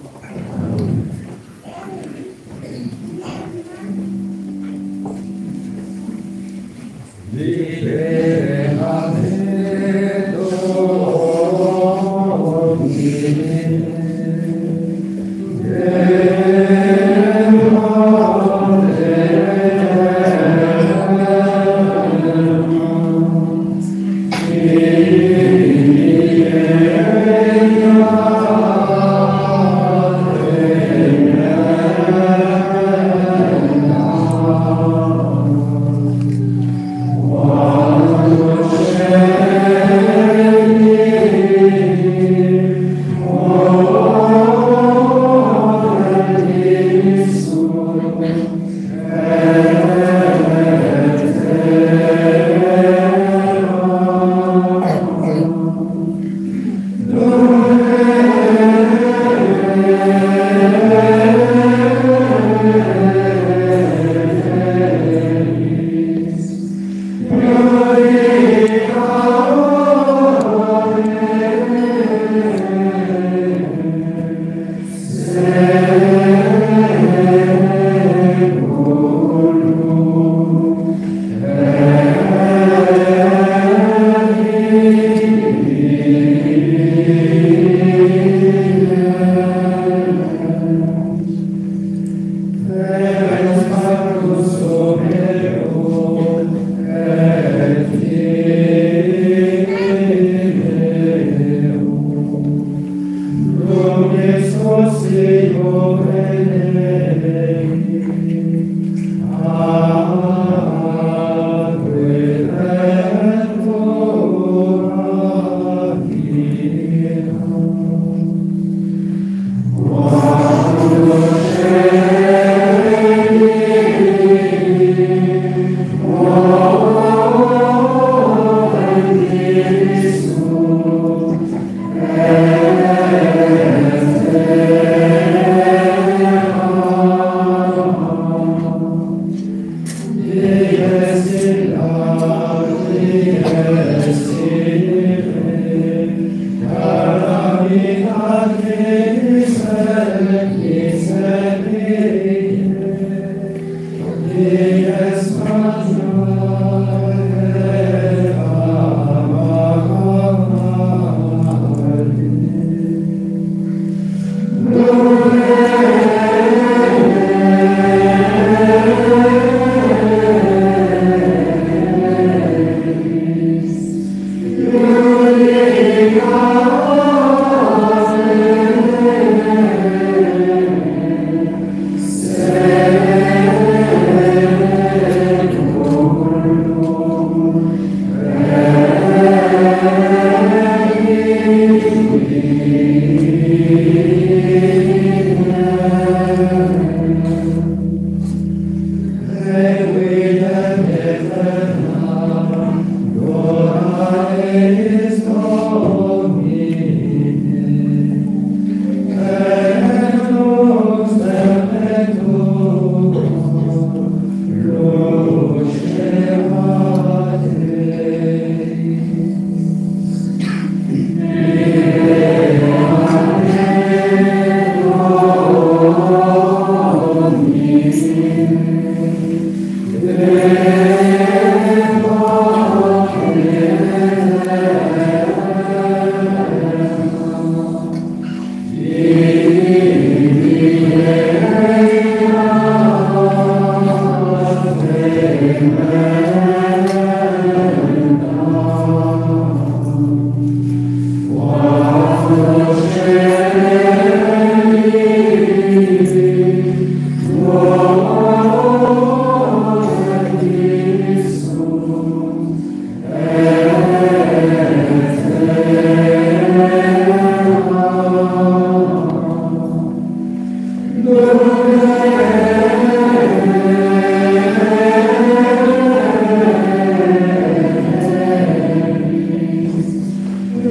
Libere me Domine. Amen.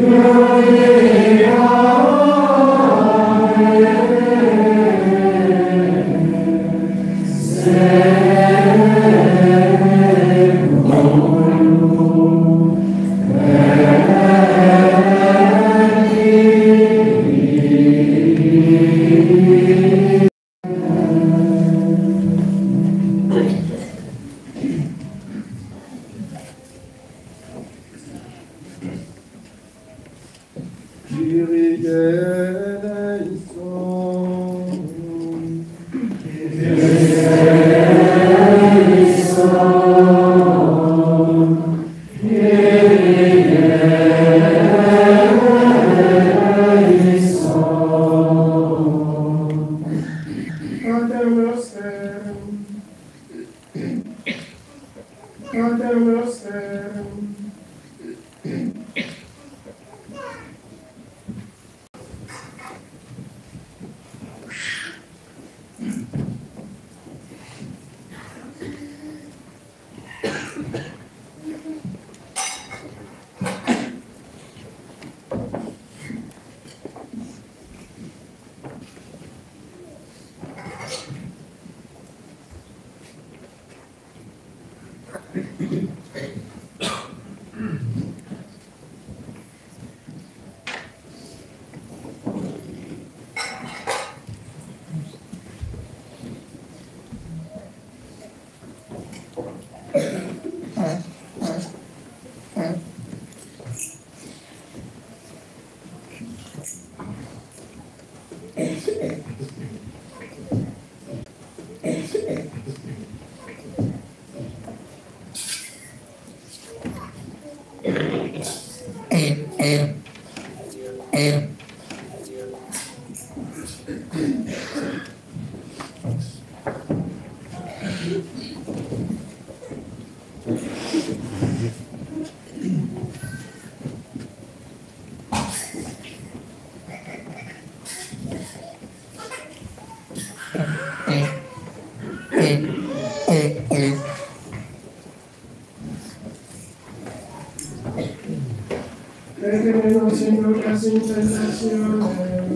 Retenenos en nuestras intentaciones.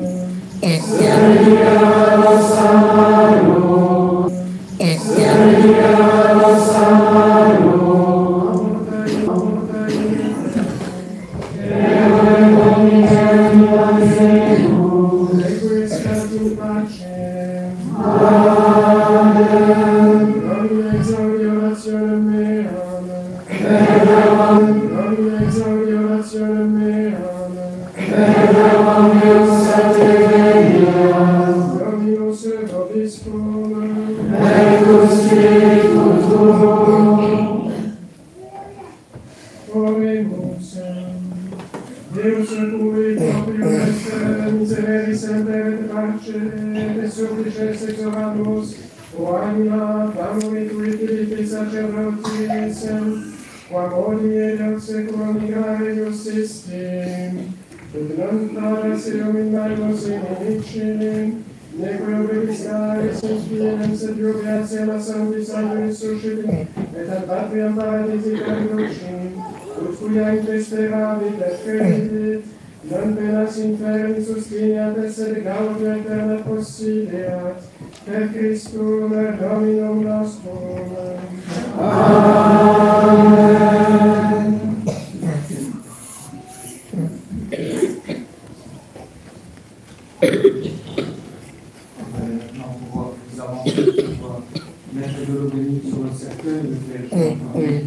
Siamo ligados a Dios. Siamo ligados a Dios. non penas inferni sustiniat esse gaudia eterna possideat, per Christum et Dominum nostrum. Amen. Maintenant, on va vous avancer, on va mettre de l'eau bénite sur le cercueil, le faire chanter.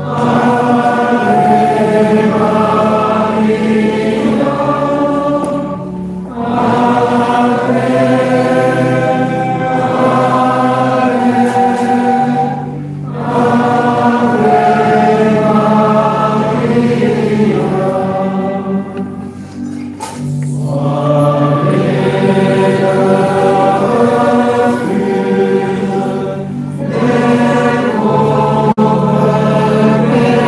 Amen.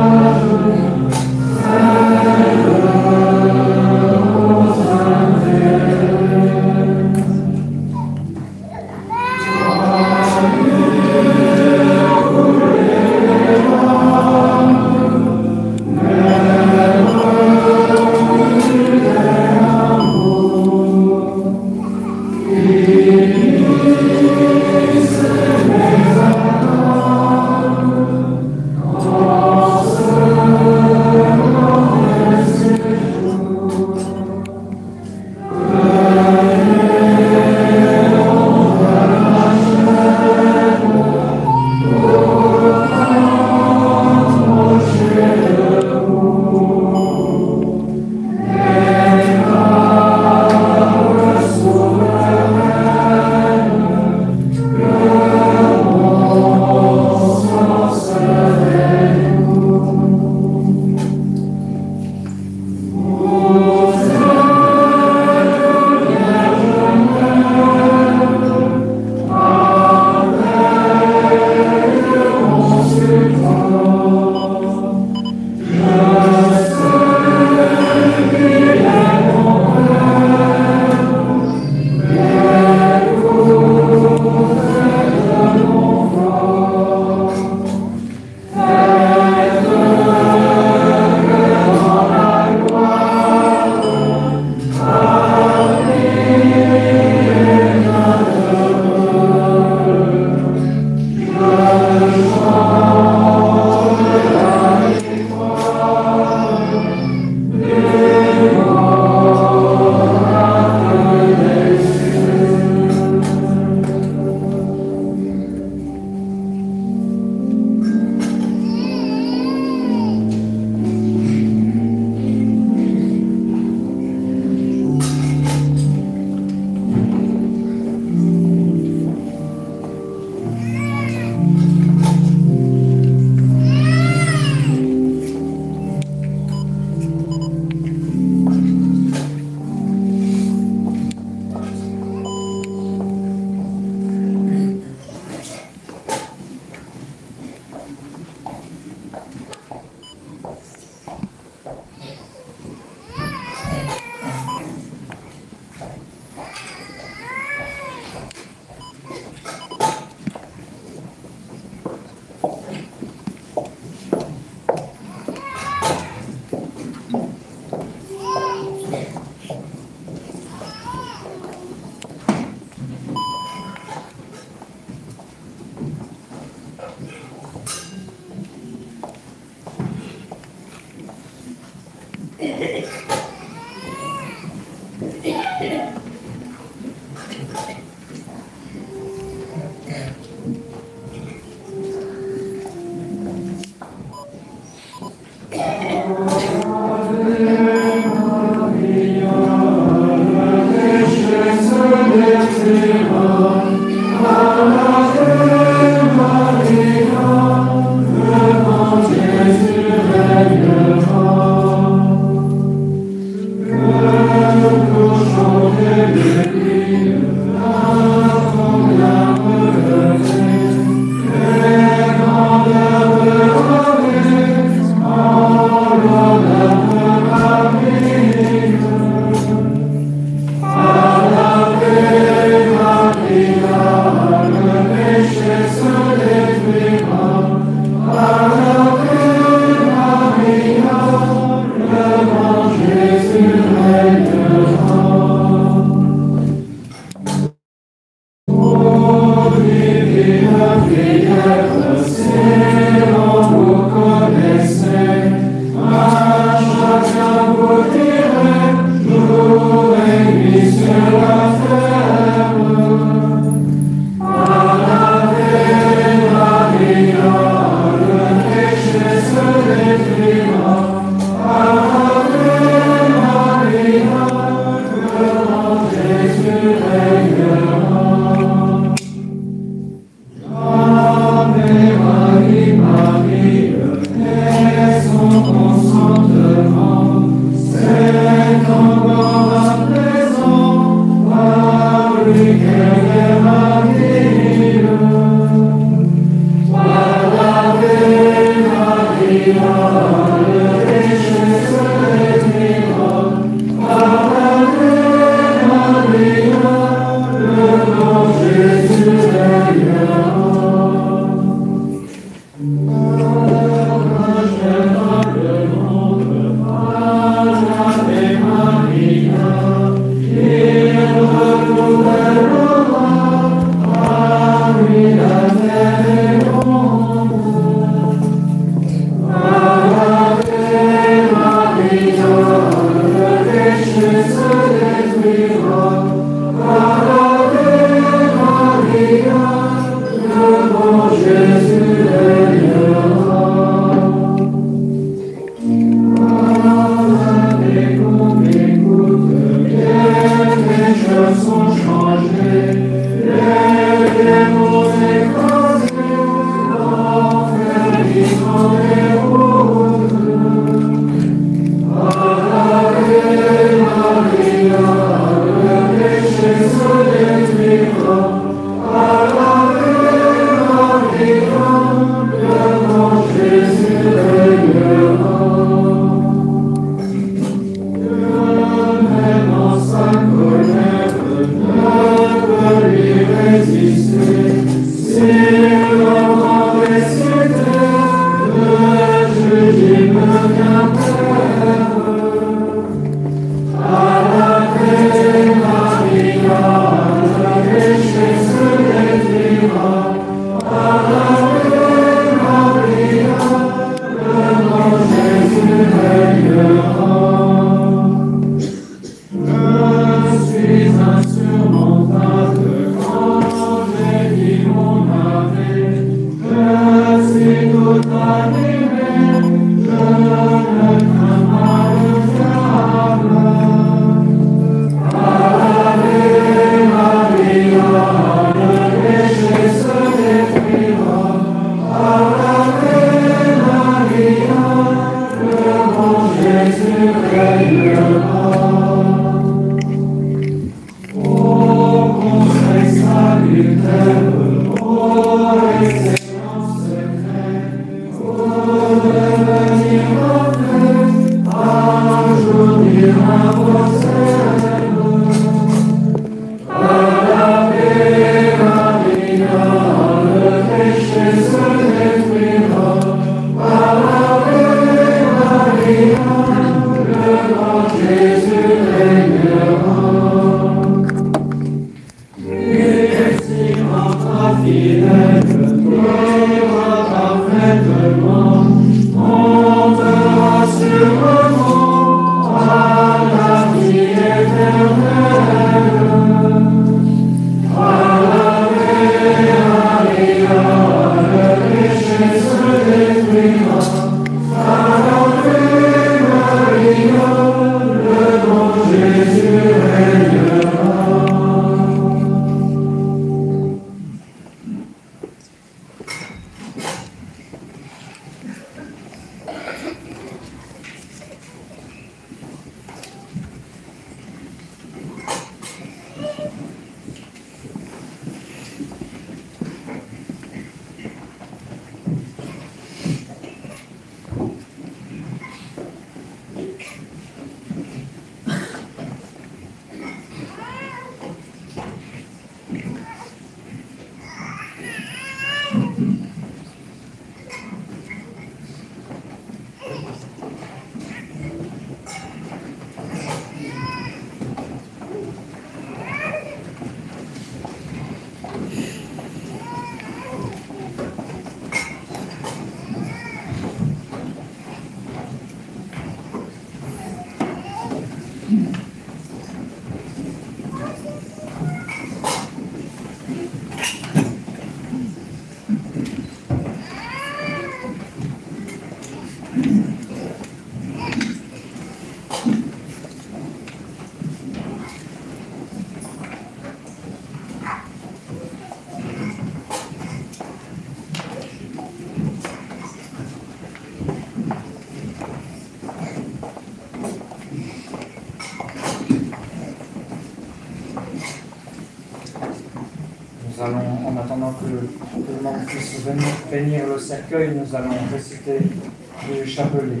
Nous allons, en attendant que le monde puisse venir bénir le cercueil, nous allons réciter le chapelet.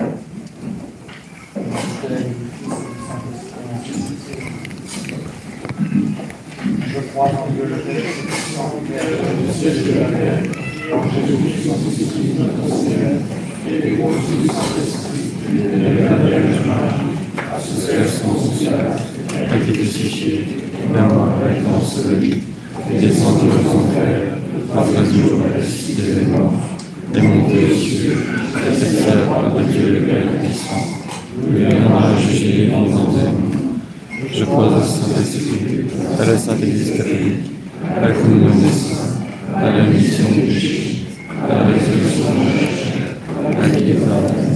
Je crois en Dieu le Père Tout-Puissant, Créateur du ciel et de la terre, en Jésus-Christ, son Fils unique, notre Seigneur, et les gros du Saint-Esprit, et de la Vierge Marie, à ce céleste conscience, a été crucifié, et mort avec enseveli, descendu de son Père, après du jour de la cité des morts, est monté aux cieux, et s'est fait par Dieu le Père Puissant. Il viendra juger les vivants et les morts. Je crois au Saint-Esprit, à la Sainte Église catholique, à la communion des saints, à la rémission des péchés, à la résurrection de la chair, à l'égard de la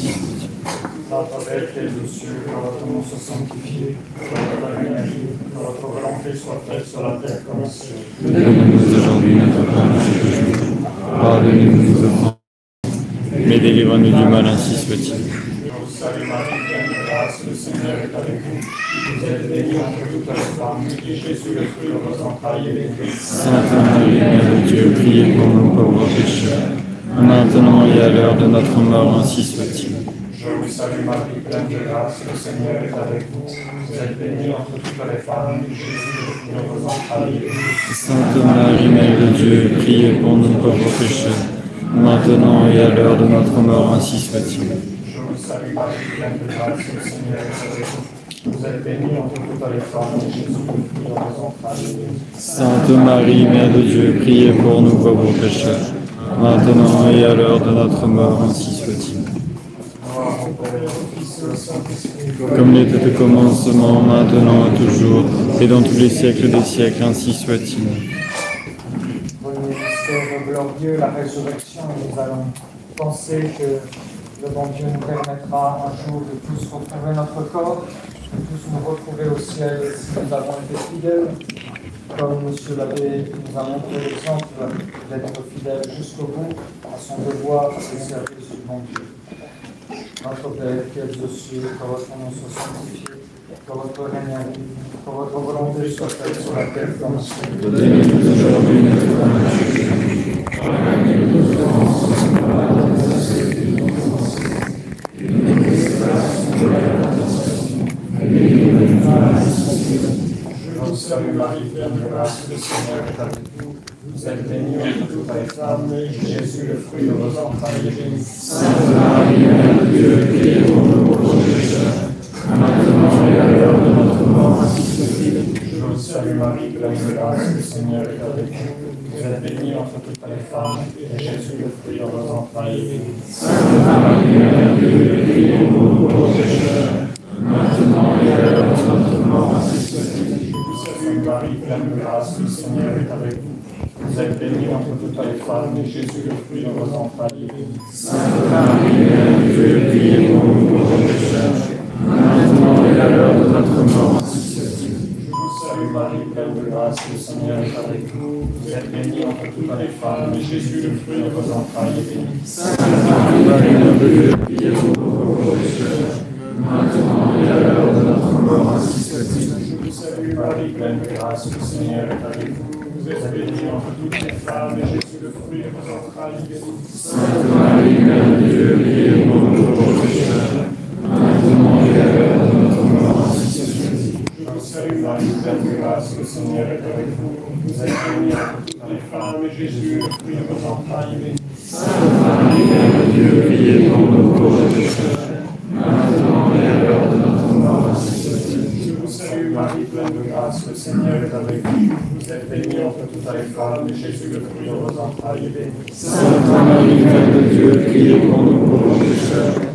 Notre Père qui es aux cieux, que votre nom soit sanctifié, que votre règne arrive, que votre volonté soit faite sur la terre comme au ciel. Donne-nous aujourd'hui notre pain de chaque jour. Pardonnez-nous nos offenses, mais délivrez-nous du mal, ainsi soit-il. Je vous salue Marie, pleine de grâce, le Seigneur est avec vous. Vous êtes bénie entre toutes les femmes, et Jésus, le fruit de vos entrailles, est béni. Sainte Marie, Mère de Dieu, priez pour nous pauvres pécheurs, maintenant et à l'heure de notre mort, ainsi soit-il. Je vous salue Marie, pleine de grâce, le Seigneur est avec vous. Vous êtes bénie entre toutes les femmes, et Jésus, le fruit de vos entrailles, est béni. Sainte Marie, Mère de Dieu, priez pour nous pauvres pécheurs, maintenant et à l'heure de notre mort, ainsi soit-il. Je vous salue Marie, pleine de grâce, le Seigneur est avec vous. Vous êtes bénie entre toutes les femmes, et Jésus, le fruit de vos entrailles, est béni. Sainte Marie, Mère de Dieu, priez pour nous pauvres pécheurs, maintenant et à l'heure de notre mort, ainsi soit-il. Gloire au Père, au Fils et au Saint-Esprit. Comme il était au commencement, maintenant et toujours, et dans tous les siècles des siècles, ainsi soit-il. Premier mystère glorieux, la résurrection, nous allons penser que le bon Dieu nous permettra un jour de tous retrouver notre corps, de tous nous retrouver au ciel si nous avons été fidèles. Comme M. l'abbé nous a montré l'exemple d'être fidèle jusqu'au bout à son devoir de service du bon Dieu. Notre Père qui êtes aux cieux, que votre nom soit sanctifié, que votre règne arrive, que votre volonté soit faite sur la terre comme au ciel. Donnez-nous aujourd'hui notre pain de chaque jour. Pardonnez-nous nos offenses, pardonnez-nous nos offenses, et ne nous laissez pas succomber à la tentation, mais délivrez-nous du mal, ainsi soit-il. Je vous salue Marie, pleine de grâce, le Seigneur est avec vous. Vous êtes bénie entre toutes les femmes, et Jésus, le fruit de vos entrailles, est béni. Sainte Marie, Mère de Dieu, priez pour nous pauvres pécheurs, maintenant et à l'heure de notre mort, ainsi soit-il. Je vous salue Marie, pleine de grâce, le Seigneur est avec vous. Vous êtes bénie entre toutes les femmes, et Jésus, le fruit de vos entrailles, est béni. Sainte Marie, Mère de Dieu, priez pour nous pauvres pécheurs, maintenant et à l'heure de notre mort, ainsi soit-il. Je vous salue Marie, pleine de grâce, le Seigneur est avec vous. Vous êtes bénie entre toutes les femmes, et Jésus, le fruit de vos entrailles, est béni. Sainte Marie, Mère de Dieu, priez pour nous pauvres pécheurs, maintenant et à l'heure de notre mort, ainsi soit-il. Je vous salue Marie, pleine de grâce, le Seigneur est avec vous. Vous êtes bénie entre toutes les femmes, et Jésus, le fruit de vos entrailles, est béni. Sainte Marie, Mère de Dieu, priez pour nous pauvres pécheurs, maintenant et à l'heure de notre mort, ainsi soit-il. Je vous salue Marie, pleine de grâce, le Seigneur est avec vous. Vous êtes bénie entre toutes les femmes, et Jésus, le fruit de vos entrailles, est béni. Sainte Marie, Mère de Dieu, priez pour nous pauvres pécheurs, maintenant et à l'heure de notre mort, ainsi soit-il. Je vous salue Marie, pleine de grâce, le Seigneur est avec vous. Vous êtes bénie entre toutes les femmes, et Jésus, le fruit de vos entrailles, est béni. Sainte Marie, Mère de Dieu, priez pour nous pauvres pécheurs, maintenant et à l'heure de notre mort, ainsi soit-il. Je vous salue Marie, pleine de grâce, le Seigneur est avec vous. Vous êtes bénie entre toutes les femmes, et Jésus, le fruit de vos entrailles, est béni. Sainte Marie, Mère de Dieu, priez pour nous pauvres pécheurs,